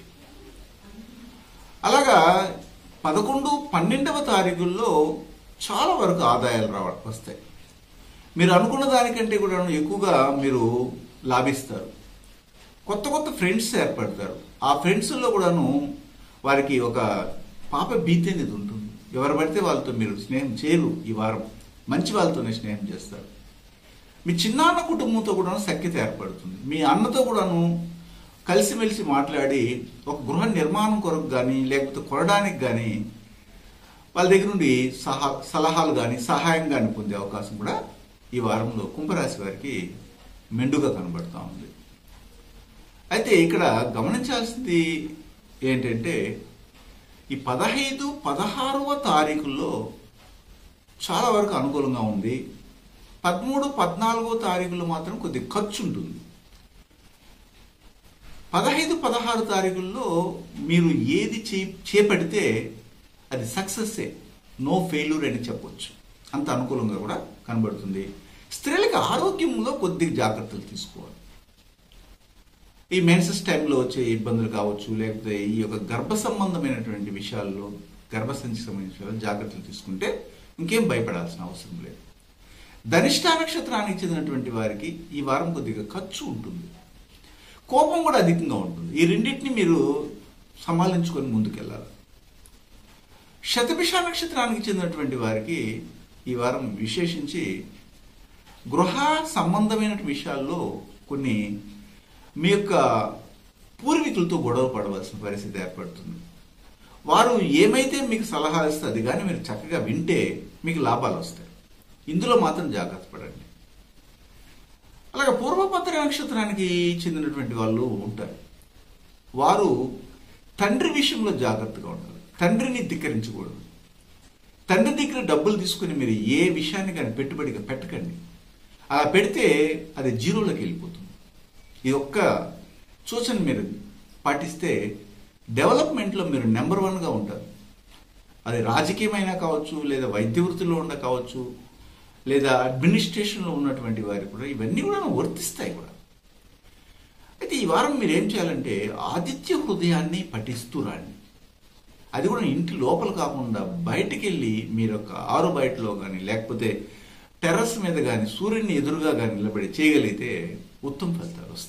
అలాగా 11, 12వ తారీఖుల్లో చాలా వరకు ఆదాయాలు వస్తాయి. మీరు అనుకున్న దానికంటే కూడా ఎక్కువగా మీరు లాభిస్తారు. కొత్త కొత్త ఫ్రెండ్స్ ఏర్పడతారు. ఆ ఫ్రెండ్స్లో కూడాను వారికి ఒక పాప భీతి అనేది ఉంటుంది. ఎవరు పడితే వాళ్ళతో మీరు స్నేహం చేయరు. ఈ వారం మంచి వాళ్ళతోనే స్నేహం చేస్తారు. మీ చిన్నాన్న కుటుంబంతో కూడా సఖ్యత ఏర్పడుతుంది. మీ అన్నతో కూడాను కలిసిమెలిసి మాట్లాడి ఒక గృహ నిర్మాణం కొరకు కానీ లేకపోతే కొనడానికి కానీ వాళ్ళ దగ్గర నుండి సలహాలు కానీ సహాయం కానీ పొందే అవకాశం కూడా ఈ వారంలో కుంభరాశి వారికి మెండుగా కనబడుతూ ఉంది. అయితే ఇక్కడ గమనించాల్సింది ఏంటంటే ఈ 15, 16వ తారీఖుల్లో చాలా వరకు అనుకూలంగా ఉంది. 13, 14వ తారీఖుల్లో మాత్రం కొద్ది ఖర్చు ఉంటుంది. 15, 16 తారీఖుల్లో మీరు ఏది చేపడితే అది సక్సెస్సే, నో ఫెయిల్యూర్ అని చెప్పొచ్చు. అంత అనుకూలంగా కూడా కనబడుతుంది. స్త్రీలకు ఆరోగ్యంలో కొద్దిగా జాగ్రత్తలు తీసుకోవాలి. ఈ మెన్సెస్ టైంలో వచ్చే ఇబ్బందులు కావచ్చు, లేకపోతే ఈ యొక్క గర్భ సంబంధమైనటువంటి విషయాల్లో, గర్భసంచి సంబంధించిన జాగ్రత్తలు తీసుకుంటే ఇంకేం భయపడాల్సిన అవసరం లేదు. ధనిష్ట నక్షత్రానికి చెందినటువంటి వారికి ఈ వారం కొద్దిగా ఖర్చు ఉంటుంది, కోపం కూడా అధికంగా ఉంటుంది. ఈ రెండింటిని మీరు సమాలించుకొని ముందుకెళ్ళాలి. శతభిష నక్షత్రానికి చెందినటువంటి వారికి ఈ వారం విశేషించి గృహ సంబంధమైన విషయాల్లో కొన్ని మీ యొక్క పూర్వీకులతో గొడవ పడవలసిన పరిస్థితి ఏర్పడుతుంది. వారు ఏమైతే మీకు సలహా ఇస్తే అది కానీ మీరు చక్కగా వింటే మీకు లాభాలు వస్తాయి. ఇందులో మాత్రం జాగ్రత్త పడండి. అలాగే పూర్వభద్ర నక్షత్రానికి చెందినటువంటి వాళ్ళు ఉంటారు. వారు తండ్రి విషయంలో జాగ్రత్తగా ఉండాలి. తండ్రిని ధిక్కరించకూడదు. తండ్రి దగ్గర డబ్బులు తీసుకుని మీరు ఏ విషయాన్ని కానీ పెట్టుబడిగా పెట్టకండి. అలా పెడితే అది జీరోలోకి వెళ్ళిపోతుంది. ఈ ఒక్క సూచన మీరు పాటిస్తే డెవలప్మెంట్లో మీరు నెంబర్ 1గా ఉంటారు. అది రాజకీయమైనా కావచ్చు, లేదా వైద్య వృత్తిలో ఉండ కావచ్చు, లేదా అడ్మినిస్ట్రేషన్లో ఉన్నటువంటి వారికి కూడా ఇవన్నీ కూడా వర్తిస్తాయి కూడా. అయితే ఈ వారం మీరు ఏం చేయాలంటే ఆదిత్య హృదయాన్ని పఠిస్తూ రండి. అది కూడా ఇంటి లోపల కాకుండా బయటికి వెళ్ళి మీరు ఒక ఆరు బయటలో కానీ లేకపోతే టెర్రస్ మీద కానీ సూర్యుని ఎదురుగా కానీ నిలబడి చేయగలిగితే ఉత్తమ ఫలితాలు వస్తాయి.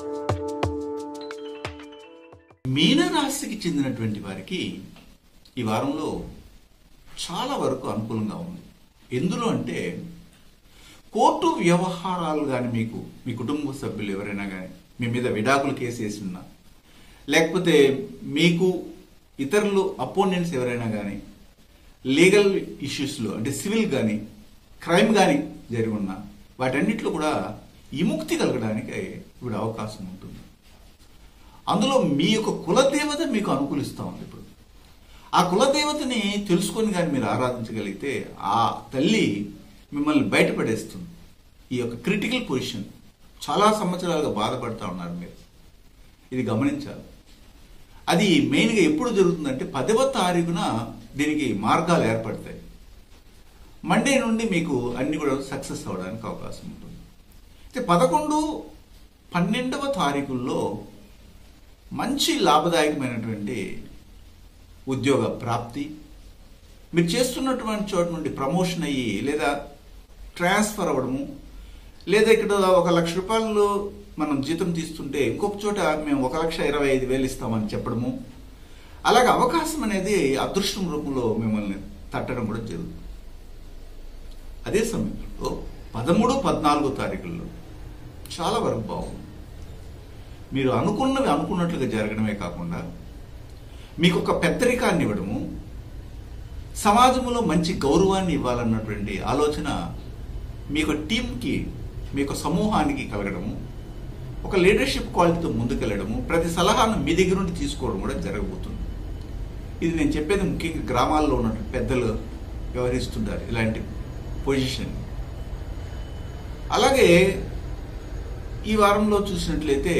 మీనరాశికి చెందినటువంటి వారికి ఈ వారంలో చాలా వరకు అనుకూలంగా ఉంది. ఎందులో అంటే కోర్టు వ్యవహారాలు కానీ మీ కుటుంబ సభ్యులు ఎవరైనా కానీ మీ మీద విడాకులు కేసు వేసినా, లేకపోతే మీకు ఇతరులు అపోనెంట్స్ ఎవరైనా కానీ లీగల్ ఇష్యూస్లో అంటే సివిల్ కానీ క్రైమ్ కానీ జరిగి ఉన్నా వాటన్నిటిలో కూడా విముక్తి కలగడానికి ఇప్పుడు అవకాశం ఉంటుంది. అందులో మీ యొక్క కులదేవత మీకు అనుకూలిస్తూ ఉంది. ఇప్పుడు ఆ కులదేవతని తెలుసుకొని కానీ మీరు ఆరాధించగలిగితే ఆ తల్లి మిమ్మల్ని బయటపడేస్తుంది. ఈ యొక్క క్రిటికల్ పొజిషన్ చాలా సంవత్సరాలుగా బాధపడుతూ ఉన్నారు మీరు, ఇది గమనించాలి. అది మెయిన్గా ఎప్పుడు జరుగుతుందంటే 10వ తారీఖున దీనికి మార్గాలు ఏర్పడతాయి. మండే నుండి మీకు అన్ని కూడా సక్సెస్ అవ్వడానికి అవకాశం ఉంటుంది. అయితే 11, 12వ తారీఖుల్లో మంచి లాభదాయకమైనటువంటి ఉద్యోగ ప్రాప్తి, మీరు చేస్తున్నటువంటి చోటు నుండి ప్రమోషన్ అయ్యి లేదా ట్రాన్స్ఫర్ అవ్వడము, లేదా ఇక్కడ 1 లక్ష రూపాయలు మనం జీతం తీస్తుంటే ఇంకొక చోట మేము 1,25,000 ఇస్తామని చెప్పడము, అలాగే అవకాశం అనేది అదృష్టం రూపంలో మిమ్మల్ని తట్టడం కూడా జరుగుతుంది. అదే సమయంలో 13, 14 తారీఖుల్లో చాలా వరకు బాగుంది. మీరు అనుకున్నవి అనుకున్నట్లుగా జరగడమే కాకుండా మీకు ఒక పెద్దరికాన్ని ఇవ్వడము, సమాజంలో మంచి గౌరవాన్ని ఇవ్వాలన్నటువంటి ఆలోచన మీకు టీంకి, మీకు సమూహానికి కలగడము, ఒక లీడర్షిప్ క్వాలిటీతో ముందుకెళ్ళడము, ప్రతి సలహాను మీ దగ్గర నుండి తీసుకోవడం కూడా జరగబోతుంది. ఇది నేను చెప్పేది ముఖ్యంగా గ్రామాల్లో ఉన్నటువంటి పెద్దలు వ్యవహరిస్తుంటారు ఇలాంటి పొజిషన్. అలాగే ఈ వారంలో చూసినట్లయితే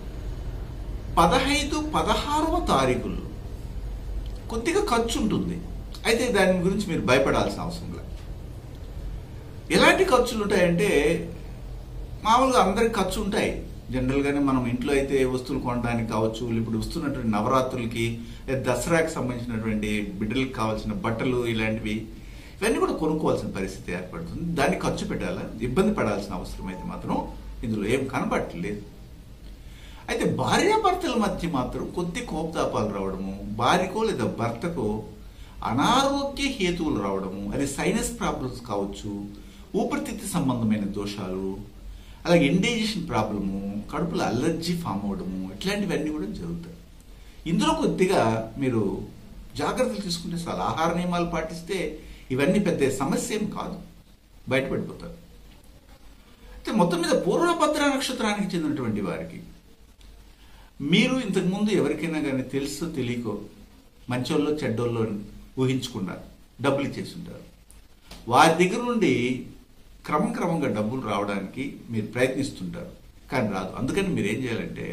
15, 16వ తారీఖుల్లో కొద్దిగా ఖర్చు ఉంటుంది. అయితే దాని గురించి మీరు భయపడాల్సిన అవసరం లేదు. ఎలాంటి ఖర్చులు ఉంటాయంటే మామూలుగా అందరికి ఖర్చు ఉంటాయి. జనరల్గానే మనం ఇంట్లో అయితే వస్తువులు కొనడానికి కావచ్చు, ఇప్పుడు వస్తున్నటువంటి నవరాత్రులకి, దసరాకి సంబంధించినటువంటి బిడ్డలకు కావాల్సిన బట్టలు, ఇలాంటివి ఇవన్నీ కూడా కొనుక్కోవాల్సిన పరిస్థితి ఏర్పడుతుంది. దాన్ని ఖర్చు పెట్టాలా, ఇబ్బంది పడాల్సిన అవసరం అయితే మాత్రం ఇందులో ఏం కనపడట్లేదు. అయితే భార్యాభర్తల మధ్య మాత్రం కొద్ది కోపతాపాలు రావడము, భార్యకో లేదా భర్తకో అనారోగ్య హేతువులు రావడము, అది సైనస్ ప్రాబ్లమ్స్ కావచ్చు, ఊపిరితిత్తు సంబంధమైన దోషాలు, అలాగే ఇండైజెషన్ ప్రాబ్లము, కడుపులో అలర్జీ ఫామ్ అవడము, ఇట్లాంటివన్నీ కూడా జరుగుతాయి. ఇందులో కొద్దిగా మీరు జాగ్రత్తలు తీసుకుంటే చాలు. ఆహార నియమాలు పాటిస్తే ఇవన్నీ పెద్ద సమస్య ఏం కాదు, బయటపడిపోతారు. అయితే మొత్తం మీద పూర్వభద్ర నక్షత్రానికి చెందినటువంటి వారికి మీరు ఇంతకుముందు ఎవరికైనా కానీ తెలుసో తెలియకో మంచోళ్ళో చెడ్డోళ్ళో ఊహించకుండా డబ్బులు ఇచ్చేసి ఉంటారు. వారి దగ్గర నుండి క్రమంగా డబ్బులు రావడానికి మీరు ప్రయత్నిస్తుంటారు, కానీ రాదు. అందుకని మీరు ఏం చేయాలంటే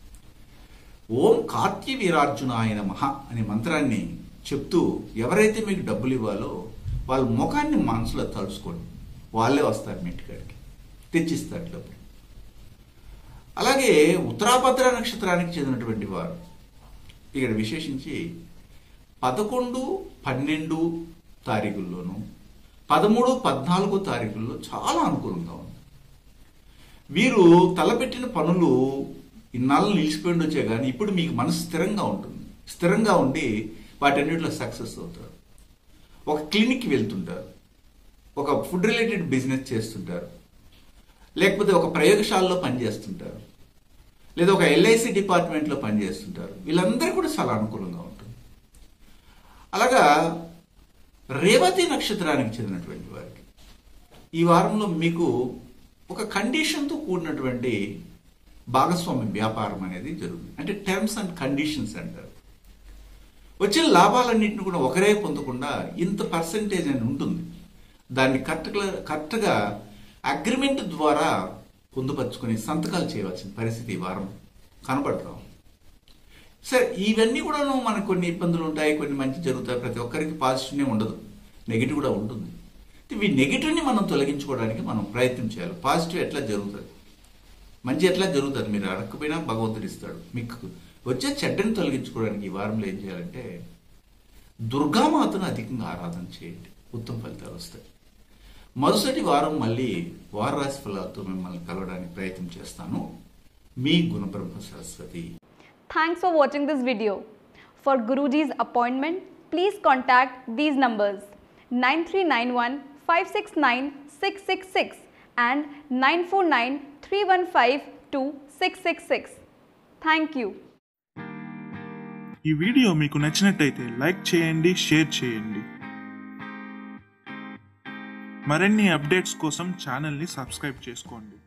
ఓం కార్త్యవీరార్జునాయ నమః అనే మంత్రాన్ని చెప్తూ ఎవరైతే మీకు డబ్బులు ఇవ్వాలో వాళ్ళ ముఖాన్ని మనసులో తలుచుకోండి, వాళ్ళే వస్తారు మీ ఇంటికాడికి, తెచ్చిస్తారు డబ్బులు. అలాగే ఉత్తరాభద్ర నక్షత్రానికి చెందినటువంటి వారు ఇక్కడ విశేషించి 11, 12 తారీఖుల్లోనూ 13, 14 తారీఖుల్లో చాలా అనుకూలంగా ఉంది. వీరు తలపెట్టిన పనులు ఇన్నాళ్ళు నిలిచిపోయి వచ్చే కానీ ఇప్పుడు మీకు మనసు స్థిరంగా ఉంటుంది. స్థిరంగా ఉండి వాటన్నిటిలో సక్సెస్ అవుతారు. ఒక క్లినిక్కి వెళ్తుంటారు, ఒక ఫుడ్ రిలేటెడ్ బిజినెస్ చేస్తుంటారు, లేకపోతే ఒక ప్రయోగశాలలో పనిచేస్తుంటారు, లేదా ఒక LIC డిపార్ట్మెంట్లో పనిచేస్తుంటారు. వీళ్ళందరూ కూడా చాలా అనుకూలంగా ఉంటుంది. అలాగా రేవతి నక్షత్రానికి చెందినటువంటి వారికి ఈ వారంలో మీకు ఒక కండిషన్తో కూడినటువంటి భాగస్వామ్య వ్యాపారం అనేది జరుగుతుంది. అంటే టర్మ్స్ అండ్ కండిషన్స్ అంటారు. వచ్చిన లాభాలన్నింటినీ కూడా ఒకరే పొందకుండా ఇంత పర్సంటేజ్ అని ఉంటుంది. దాన్ని కరెక్ట్గా అగ్రిమెంట్ ద్వారా పొందుపరుచుకొని సంతకాలు చేయవలసిన పరిస్థితి ఈ వారం కనపడతాం. సరే, ఇవన్నీ కూడా మనకు కొన్ని ఇబ్బందులు ఉంటాయి, కొన్ని మంచి జరుగుతాయి. ప్రతి ఒక్కరికి పాజిటివ్నే ఉండదు, నెగిటివ్ కూడా ఉంటుంది. ఈ నెగిటివ్ని మనం తొలగించుకోవడానికి మనం ప్రయత్నం చేయాలి. పాజిటివ్ ఎట్లా జరుగుతుంది, మంచి ఎట్లా జరుగుతుంది, మీరు అడగకపోయినా భగవంతుడు ఇస్తాడు. మీకు వచ్చే చెడ్డని తొలగించుకోవడానికి ఈ వారంలో ఏం చేయాలంటే దుర్గామాతను అధికంగా ఆరాధన చేయండి, ఉత్తమ ఫలితాలు వస్తాయి. మరుసటి వారం మళ్ళీ వారరాశి ఫలాలతో మిమ్మల్ని కలవడానికి ప్రయత్నం చేస్తాను. మీ Gunabrahma Saraswati. Thanks for watching this video. For Guruji's appointment, please contact these numbers 9391 569 666 and 949 315 2666. Thank you. ఈ వీడియో మీకు నచ్చినట్టయితే లైక్ చేయండి, షేర్ చేయండి. మరిన్ని అప్డేట్స్ కోసం ఛానల్ని సబ్స్క్రైబ్ చేసుకోండి.